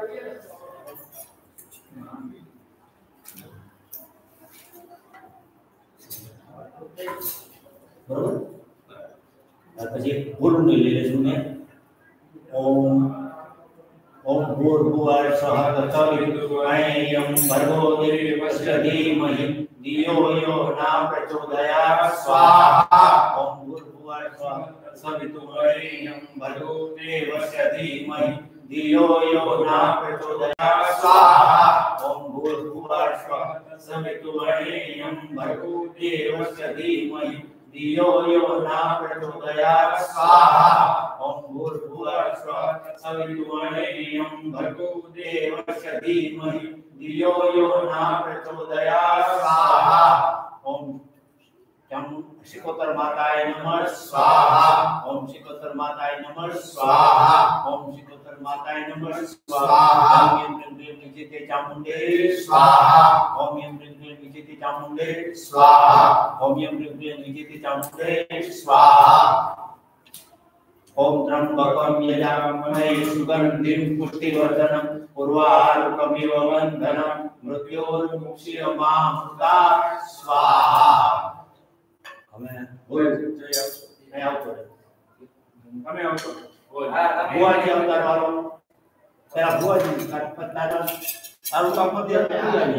बरोबर પછી બોલું લઈ લેશું ને ઓમ ओम भूर्भुवः स्वः तत्सवितुर्वरेण्यं भर्गो देवस्य धीमहि धियो यो न प्रचोदयात् स्वाहा ओम भूर्भुवः स्वः तत्सवितुर्वरेण्यं भर्गो देवस्य धीमहि धियो यो न प्रचोदयात् स्वाहा ओम भूर्भुवः स्वः तत्सवितुर्वरेण्यं भर्गो देवस्य धीमहि धियो यो न प्रचोदयात् स्वाहा ओम भूर्भुवः स्वः तत्सवितुर्वरेण्यं भर्गो देवस्य धीमहि धियो यो न प्रचोदयात् स्वाहा ओम शिकोतर माताय नमः स्वाहा ओम शिकोतर माताय नमः स्वाहा ओम शिकोतर माताय नमः स्वाहा ओम यम यम विजयते चामुंडे स्वाहा ओम यम यम विजयते चामुंडे स्वाहा ओम यम यम विजयते चामुंडे स्वाहा ओम त्र्यंबकं यजामहे सुगंधिं पुष्टिवर्धनम् उर्वारुकमिव बन्धनं मृत्योर्मुक्षीयमामृतात् स्वाहा हमें बोल मैं आउट कर हमें आउट कर बुआ जी अवतार वालों तेरा बुआ जी का पत्ता का तारू का मत दिया क्या जाएंगे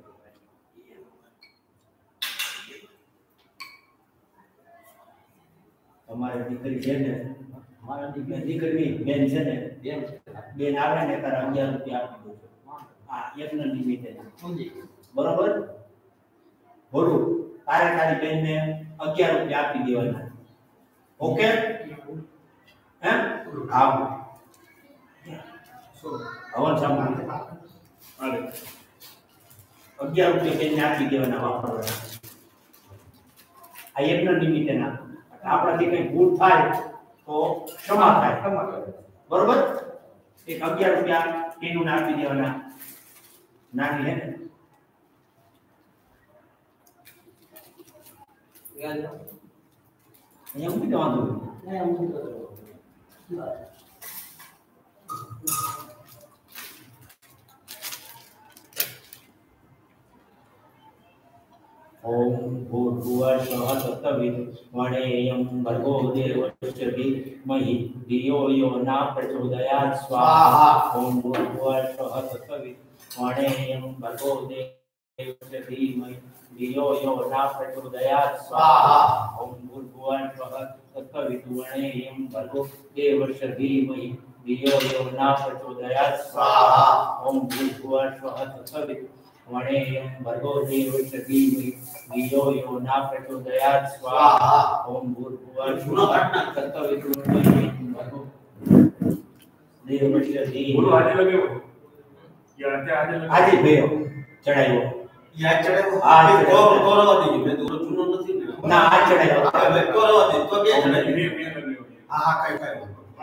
हमारे दीकरी है ने हमारा दीकरी दीकरी बेन છે ને બેન બેન આવે ને તારા અગિયાર રૂપિયા આપી દો હા યજ્ઞ નિમિત્તે બરોબર બોલો તારે તારી બેન ને અગિયાર રૂપિયા આપી દેવાના ઓકે હે આવ હવન સાંભળ હાલે અગિયાર રૂપિયા બેન ને આપી દેવાના વાપરવાના આ યજ્ઞ નિમિત્તે ના આપણાથી કઈ ભૂલ થાય તો ક્ષમા થાય બરોબર એક અગિયાર રૂપિયા એનું નાખી દેવાના નાખી હે અહીંયા મૂકી દેવાનું ओम भूर्भुवः स्वः तत्सवितुर्वरेण्यं भर्गो देवस्य धीमहि धियो यो न प्रचोदयात् स्वाहा ओम भूर्भुवः स्वः तत्सवितुर्वरेण्यं भर्गो देवस्य धीमहि धियो यो न प्रचोदयात् स्वाहा ओम भूर्भुवः स्वः तत्सवितुर्वरेण्यं भर्गो देवस्य धीमहि धियो यो न प्रचोदयात् स्वाहा ओम भूर्भुवः स्वः तत्सवितुर्वरेण्यं भर्गो देवस्य धीमहि धियो यो न प्रचोदयात् स्वाहा ओम भूर्भुवः स्वः तत्सवितुर्वरेण्यं भर्गो देवस्य धीमहि बोलो आजे लगे हो या आजे आजे लगे आजे भयो चढ़ायो या चढ़ायो आ गौर गौरव दी मैं तो चुनो નથી ना आ चढ़ायो હવે ગૌરવ દી તો બે ये ચડાઈ ये लगे हो હા હા કઈ કઈ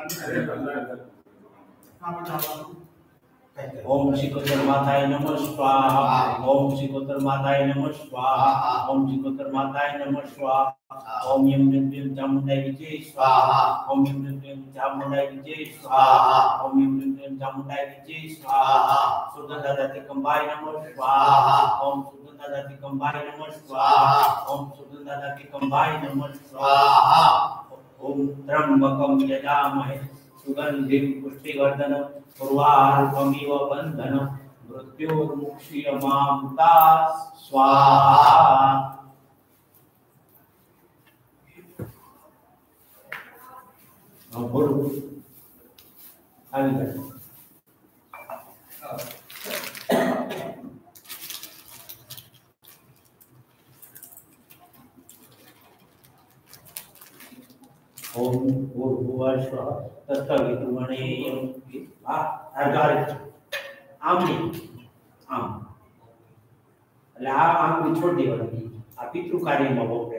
हाँ बताओ ओम शिकोतर माताय नमः स्वाहा ओम शिकोतर माताय नमः स्वाहा ओम शिकोतर माताय नमः स्वाहा ओम यम यम यम चामुंडाय विजय स्वाहा ओम यम यम यम चामुंडाय विजय स्वाहा ओम यम यम यम चामुंडाय विजय स्वाहा सुदन दादाते कंबाय नमः स्वाहा ओम सुदन दादाते कंबाय नमः स्वाहा ओम सुदन दादाते कंबाय नमः स्वाहा ओम त्र्यंबकं यजामहे सुगंधिं पुष्टिवर्धनम् उर्वारुकमिव बन्धनं मृत्योर्मुक्षीयमामृतात् स्वाहा हाँ बोलो आगे बढ़ो। ओम भूर्भुवः स्वः तत्सवितुर्वरेण्यं आ आधार आम नहीं आम એટલે આ આમ છોડ દેવાની આ પિતૃ કાર્યમાં વપરાય।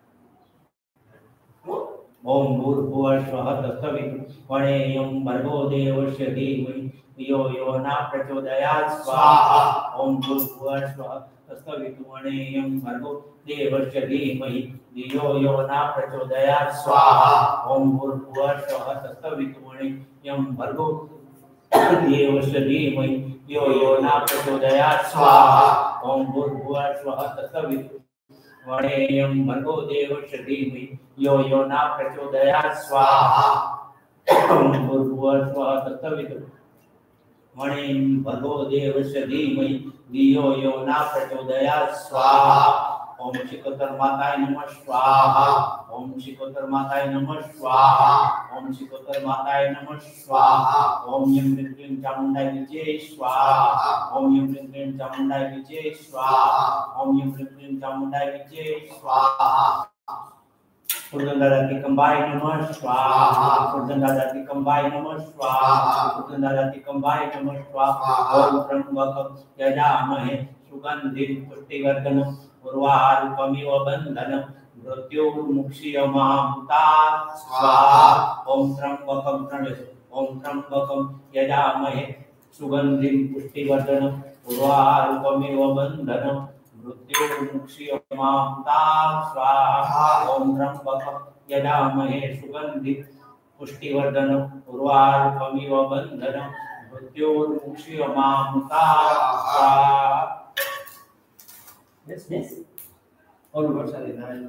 ओम भूर्भुवः स्वः तत्सवितुर्वरेण्यं भर्गो देवस्य धीमहि यो यो न प्रचोदयात् स्वाहा। ओम भूर्भुवः स्वः तत्सवितुर्वरेण्यं भर्गो देवस्य धीमहि यो यो न प्रचोदयात् स्वाहा। ओम भूर्भुवः स्वः तत्सवितुर्वरेण्यं भर्गो देवस्य धीमहि यो यो न प्रचोदयात् स्वाहा। ओम भूर्भुवः स्वः तत्सवितुर्वरेण्यं भर्गो देवस्य धीमहि यो यो न प्रचोदयात् स्वाहा। ओम भूर्भुवः स्वः तत्सवितुर्वरेण्यं भर्गो देवस्य धीमहि यो यो न प्रचोदयात् स्वाहा। ओम शिकोतर माताय नमः स्वाहा। ओम शिकोतर माताय नमः स्वाहा। ओम शिकोतर माताय नमः स्वाहा। ओम यम ह्रीं क्लीं चामुंडाय विजय स्वाहा। ओम यम ह्रीं क्लीं चामुंडाय विजय स्वाहा। ओम यम ह्रीं क्लीं चामुंडाय विजय स्वाहा। सुरगंधाराती कंबाय नमः स्वाहा। सुरगंधाराती कंबाय नमः स्वाहा। सुरगंधाराती कंबाय नमः स्वाहा। ओम त्र्यंबकं यजामहे सुगंधिं पुष्टिवर्धनम् उर्वारुकमिव बन्धनं मृत्योर्मुक्षीयमामृतात् स्वाहा। ओम त्र्यंबकं प्रणश्य ओम त्र्यंबकं यजामहे सुगंधिं पुष्टिवर्धनम् उर्वारुकमिव बन्धनं मृत्योर्मुक्षीयमामृतात् स्वाहा। ओम त्र्यंबकं यजामहे सुगंधिं पुष्टिवर्धनम् उर्वारुकमिव बन्धनं मृत्योर्मुक्षीयमामृतात् स्वाहा। Yes, yes. All words are in Arabic.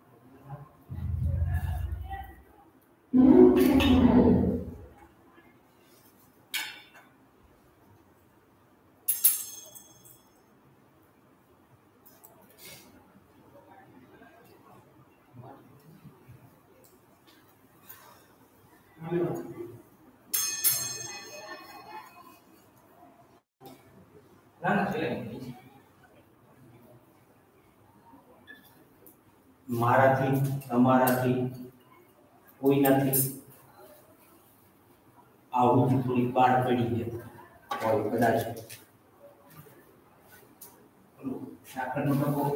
ના ના ચલે નહીં મારાથી તમારાથી કોઈનાથી આવું થોડી બાર પડી છે હોય કદાચ સાકરનો ટકો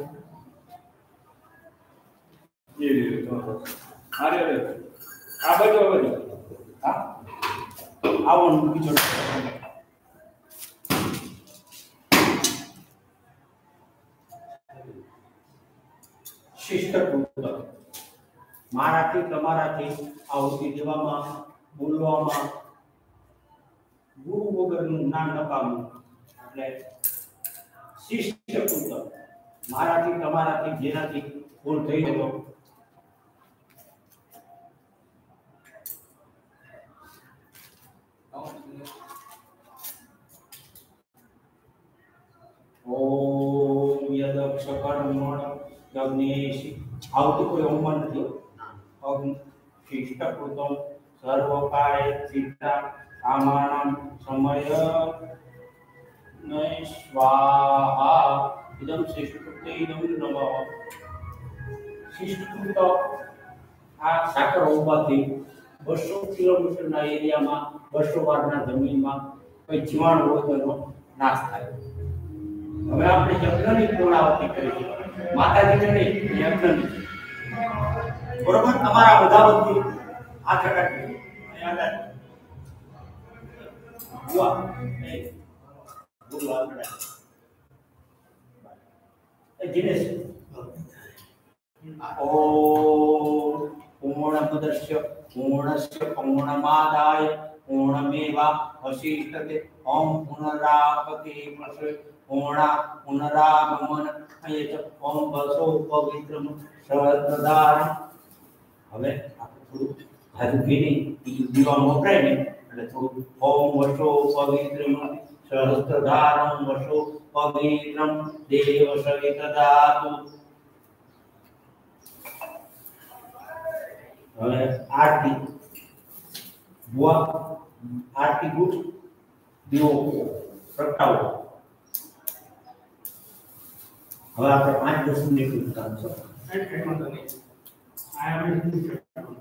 એ રીતે અરે અરે આ બધું બધું હા આવો બીજો શિષ્ટકૃત મારાથી તમારાથી આહુતિ દેવામાં બોલવામાં ગુરુ વગરનું જ્ઞાન ન પામવું એટલે શિષ્ટકૃત મારાથી તમારાથી જેનાથી ભૂલ થઈ ગયો ओम यदक्षकर्मण यज्ञेश आवती कोई अवमान नहीं अग्नि शिष्टकृतं सर्वकाय चित्ता कामानां समय नय स्वाहा इदं शिष्टकृते इदं नमः शिष्टकृत आ साकर होवाથી બસો કિલોમીટરના એરિયામાં બસો વારના જમીનમાં કોઈ જીવાણુ હોય તો એનો નાશ થાય। હવે આપણે યજ્ઞની પૂર્ણાવતી કરી માતાજીને નહીં યજ્ઞની બરોબર તમારા બધા બધી આ જગત અહીંયા આગળ હુઆ એ ગુરુ આપણે એ દિનેશ ઓમ પૂર્ણમદસ્ય पूर्णस्य पूर्णमादाय पूर्णमेवावशिष्यते ओम पुनरागते पूर्णा पुनरागमन अयच ओम बसो पवित्रम सहस्रदार હવે આપણે થોડું હરકીની દીવા મોકરાય ને એટલે થોડું ઓમ વશો પવિત્રમ સહસ્રદારમ વશો પવિત્રમ દેવ સવિત ધાતુ હવે આરતી बुआ आरती गुट દીવો પ્રગટાવો હવે આપણે પાંચ દસ મિનિટનું કામ છે સાઈડ કાઢવા તો નહીં આ આપણે હિન્દી કરવાનું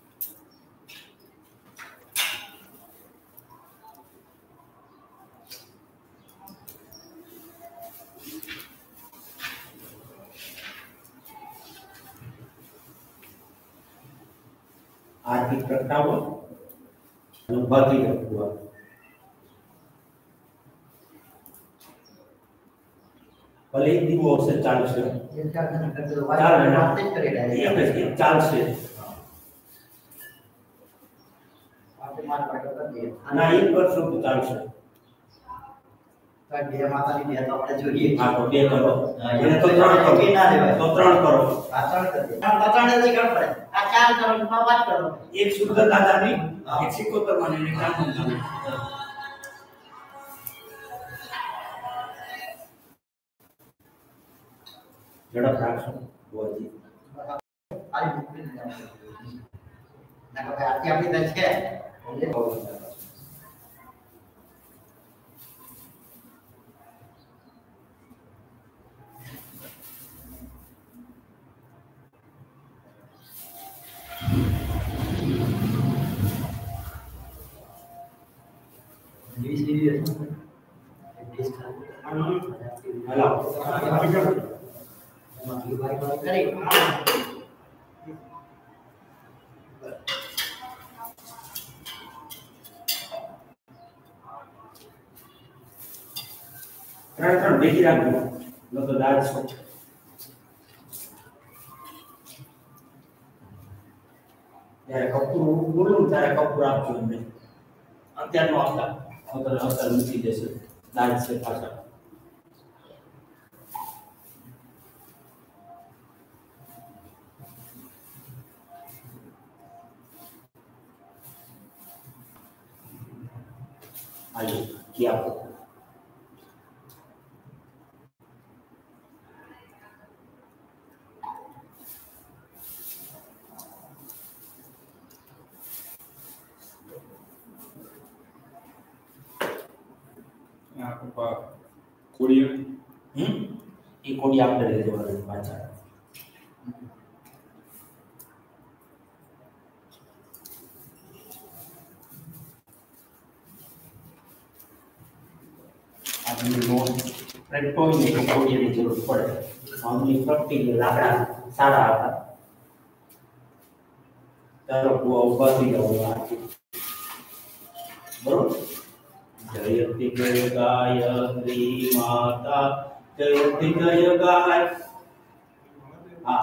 आरती प्रगटाવો અને ઊભા થઈ જાવ बुआ भले एक दिन और से चालू से चार महीना ये कैसे चाल से ना एक वर्ष तो चालू से બે માતાની બે તો આપણે જોઈએ हाँ तो बे करो એને તો ત્રણ કરો કે ના લેવાય तो त्रण करो આ ત્રણ કરીએ આ ત્રણ જ કર પડે આ ચાર કરો માં વાત કરો एक सुंदर दादा ने एक सिकोतर माने ने काम करता जड़ा राखो बोलती આલી મૂકી દે ના કે આરતી આપણી દે છે એટલે બહુ Ini sendiri ya. हेलो ત્રણ ત્રણ બેસી રાખજો ન તો દાળ છો ત્યારે કપૂર બોલું ત્યારે કપૂર આપજો અમને અત્યારનો આપતા અવતર અવતર મૂકી દેશે દાળ છે પાછા आइए क्या आपको આ પપ્પા કોડિયા हम्म ये कोडी आपने ले जवाना पाछा आपने नोट प्रेटोई में को कोडी की जरूरत पड़े हमने फटी लाकड़ा सारा आता तारो बुआ ऊपर थी जाऊंगा बरोबर जयति जय गायत्री माता जयति जय गाय हाँ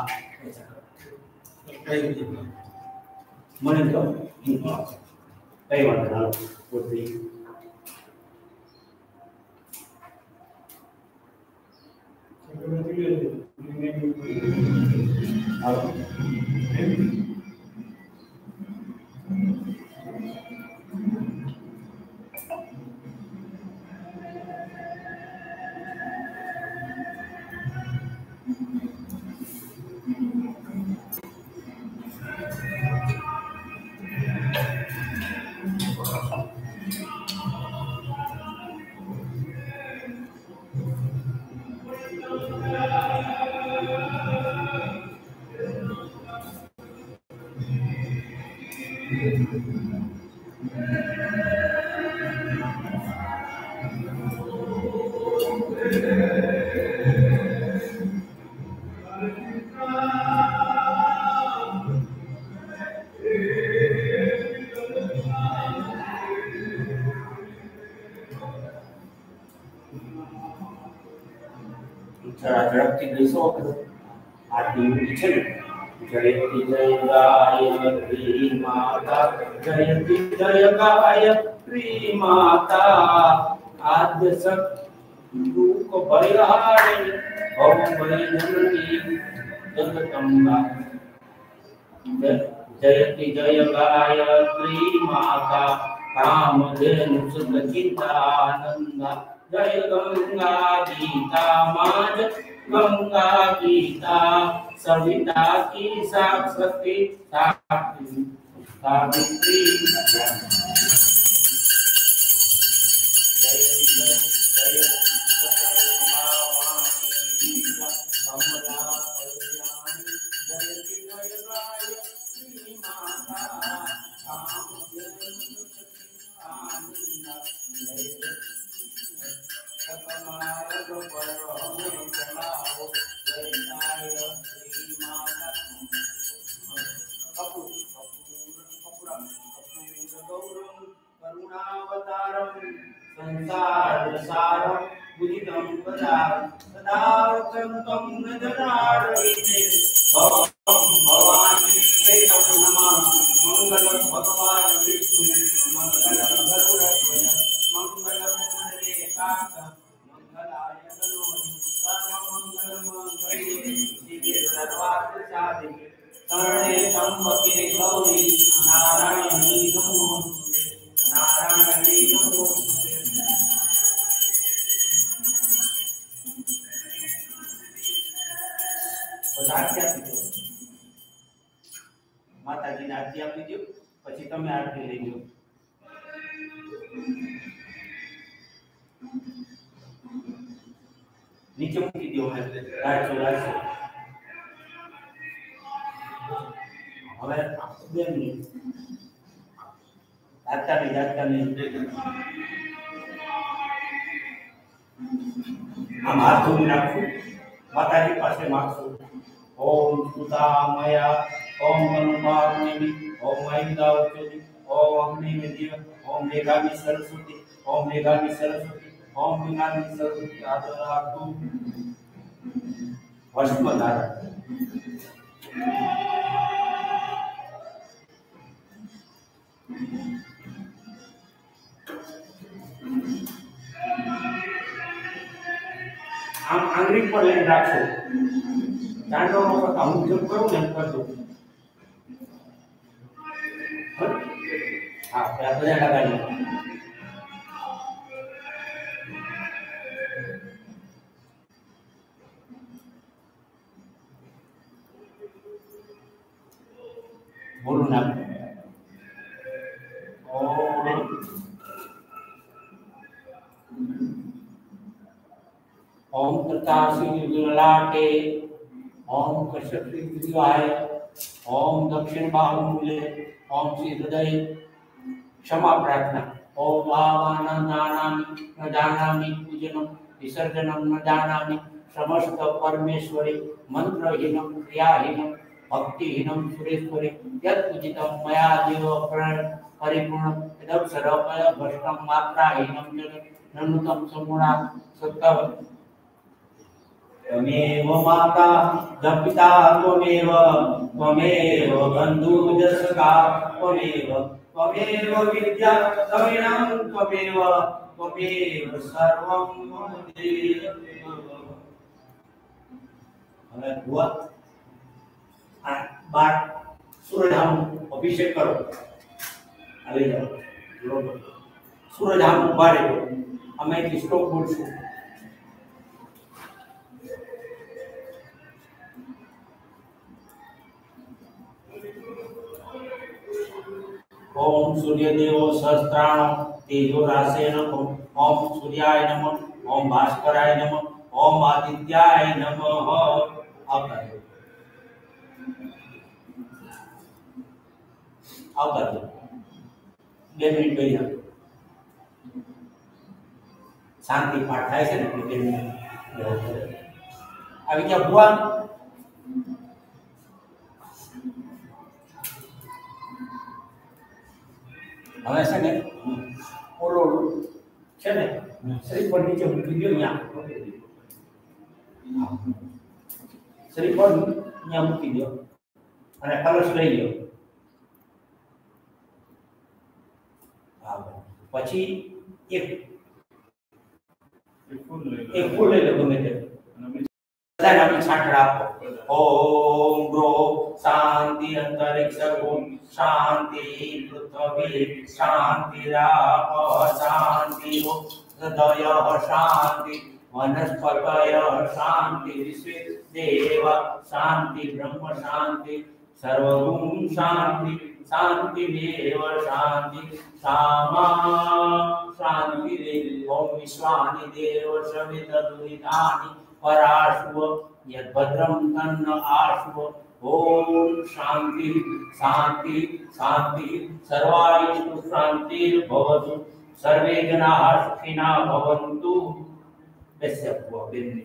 मने तो कई बात ना बोलती जरा झड़पती गईसो आरती उठी छे जयति जय गायत्री माता जयति जय गायत्री माता आद्य सत दुख भयहारिणी ओम भय जननी जगदम्बा जयति जय गायत्री माता कामधेनु सुत चिंतानंदा जय गंगा गीता माज गंगा गीता सविता की साक्षी साक्षी सावित्री जय जय जय सत्यभामानी समदा कल्याणी जय जय गायत्री माता राम जय आनंद जय सतमार्ग पर हमें चलाओ जय गायत्री माता कपूर कपूरम कपूर गौरम करुणावतारम संसार सारम बुद्धिदम पदार सदा संतम नजनारविते भवानी वेदम नमः मंगलम भगवान विष्णु मंगलम गरुड़ध्वज मंगलम पुंडरीकाक्ष मंगलाय तनोहरि सर्वमंगलमंगले शिवे सर्वार्थ साधिके शरणे त्र्यंबके गौरी नारायणी नमोस्तुते नारायणी नमोस्तुते आरती આપી દો માતાજીને આરતી આપી દો પછી તમે આરતી લઈ લો નીચે મૂકી દો રાજો રાજો હવે બે મિનિટ આરતા ની જાતતા ની આમ હાથ ધોઈ નાખો માતાજી પાસે માગશો ओम सुतामया ओम अनुपाग्नि ओम ऐदावचोदि ओम अग्निमेदिव ओम मेघानि सरस्वती ओम मेघानि सरस्वती ओम मेघानि सरस्वती आदरातु भस्मधारा आम आंगળી पर લઈને રાખો ચાંદો વખત હું જેમ કરું ને એમ કરજો હા આ બધા લગાડી બોલું ના ओम प्रकाशी ललाटे ओम कश्यपी दिवाय ओम दक्षिण बाहुमूले ओम श्री हृदय क्षमा प्रार्थना ओम आवाहनं जानामि न जानामि पूजनं विसर्जनं न जानामि समस्त परमेश्वरी मंत्रहीनं क्रियाहीनं भक्तिहीनं सुरेश्वरी यत्पूजितं मया देव परिपूर्णं यदक्षरमय भ्रष्टं मात्राहीनं ननुतं समूढा सत्तवत् त्वमेव माता जपिता त्वमेव त्वमेव बन्धुजसका त्वमेव त्वमेव विद्या द्रविणं त्वमेव त्वमेव सर्वं मम देव હવે હુઆ આ બાર સૂરજામ અભિષેક કરો આવી જાઓ બરોબર સૂરજામ ઉભા રહ્યો અમે એક શ્લોક બોલશું ओम सूर्यदेव सहस्त्राण तेजो राशे नमः ओम सूर्याय नमः ओम भास्कराय नमः ओम आदित्याय नमः आकर आकर બે મિનિટ બેસી જાઓ શાંતિ પાઠ થાય છે ને બે મિનિટ આવી ગયા ભુવા હવે છે ને ઓલો છે ને શ્રીફળ નીચે મૂકી દો અહીંયા શ્રીફળ અહીંયા મૂકી દો અને કલશ લઈ લો પછી એક એક ફૂલ લઈ લો ગમે તે બધાને આપણે છાંટડા આપો ओम ग्रो शांति अंतरिक्ष ओम शांति पृथ्वी शांति राप शांति हृदय शांति वनस्पतय शांति विश्व देव शांति ब्रह्म शांति सर्वं शांति शांतिरेव शांति सामा शांतिरेव ओम विश्वानि देव सवितदुरितानि पराशुव यद्भद्रं तन्न आशुव ओम शांति शांति शांति सर्वायुः शांतिर्भवतु सर्वे जनाः सुखिनः भवन्तु। वैसे हुआ बिन्नी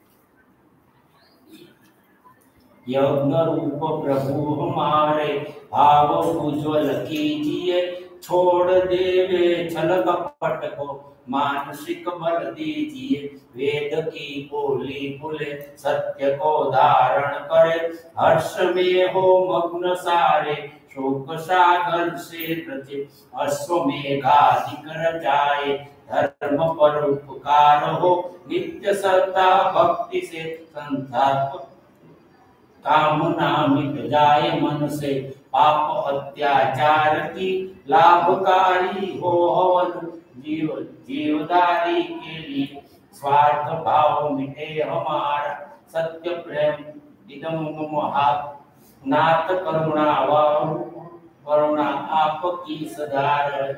यज्ञ रूप प्रभु हमारे भाव उज्ज्वल कीजिए छोड़ देवे छल कपट को मानसिक बल दीजिए वेद की बोली बोले सत्य को धारण करे हर्ष में हो मग्न सारे शोक सागर से रचे अश्वमेघाधिक रचाए धर्म पर उपकार हो नित्य सत्ता भक्ति से संताप कामना मिट जाए मन से पाप अत्याचार की लाभकारी हो हवन जीव जीवदारी के लिए स्वार्थ भाव मिटे हमारा सत्य प्रेम इदम महा नाथ करुणा वाव करुणा आपकी सदा रहे।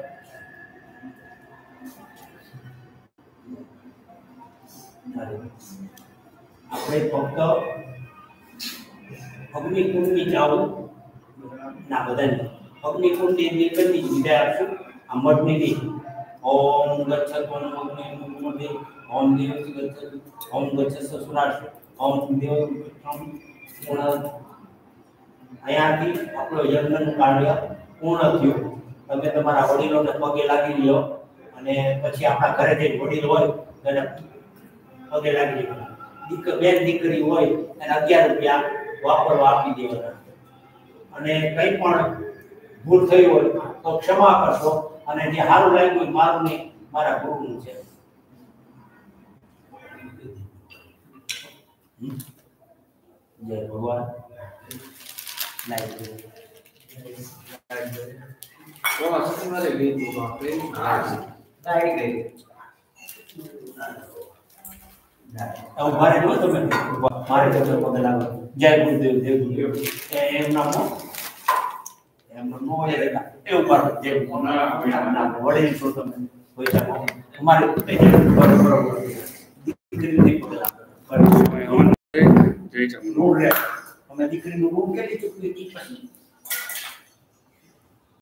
આપણે ફક્ત અગ્નિકુંડની જાઓ ના બધાને અગ્નિકુંડની નીકળની વિદાય આપશું આ મઠની નહીં ઓમ ગચ્છતુ અગ્નિ ઓમ દેવ ગચ્છતુ ઓમ ગચ્છસ્વ સુરાશ ઓમ દેવ પૂર્ણ અહીંયાથી આપણો યજ્ઞનું કાર્ય પૂર્ણ થયું। તમે તમારા વડીલોને પગે લાગી લ્યો અને પછી આપણા ઘરે જે વડીલ હોય તેને પગે લાગી લ્યો। દીક બેન દીકરી હોય એને અગિયાર રૂપિયા વાપરવા આપી દેવાના અને કંઈ પણ ભૂલ થઈ હોય તો ક્ષમા કરશો અને જે સારું લાગ્યું હોય મારું નહીં મારા ગુરુનું છે। જય ભગવાન લાઈક તો આ સત્યનારાયણ ગઈ તો આપણે ડાયરી ગઈ अब मारे जो तो मैं मारे जो तो पता लगा जय गुरुदेव देव गुरुदेव एम नामो एम नामो ये देखा ए ऊपर जय नाम नाम वड़े तो तो मैं कोई जाओ हमारे कुत्ते के बड़े बड़े दिखरी नहीं पता पर जय जय नूर रे हमें दिखरी नूर के लिए चुप की पसंद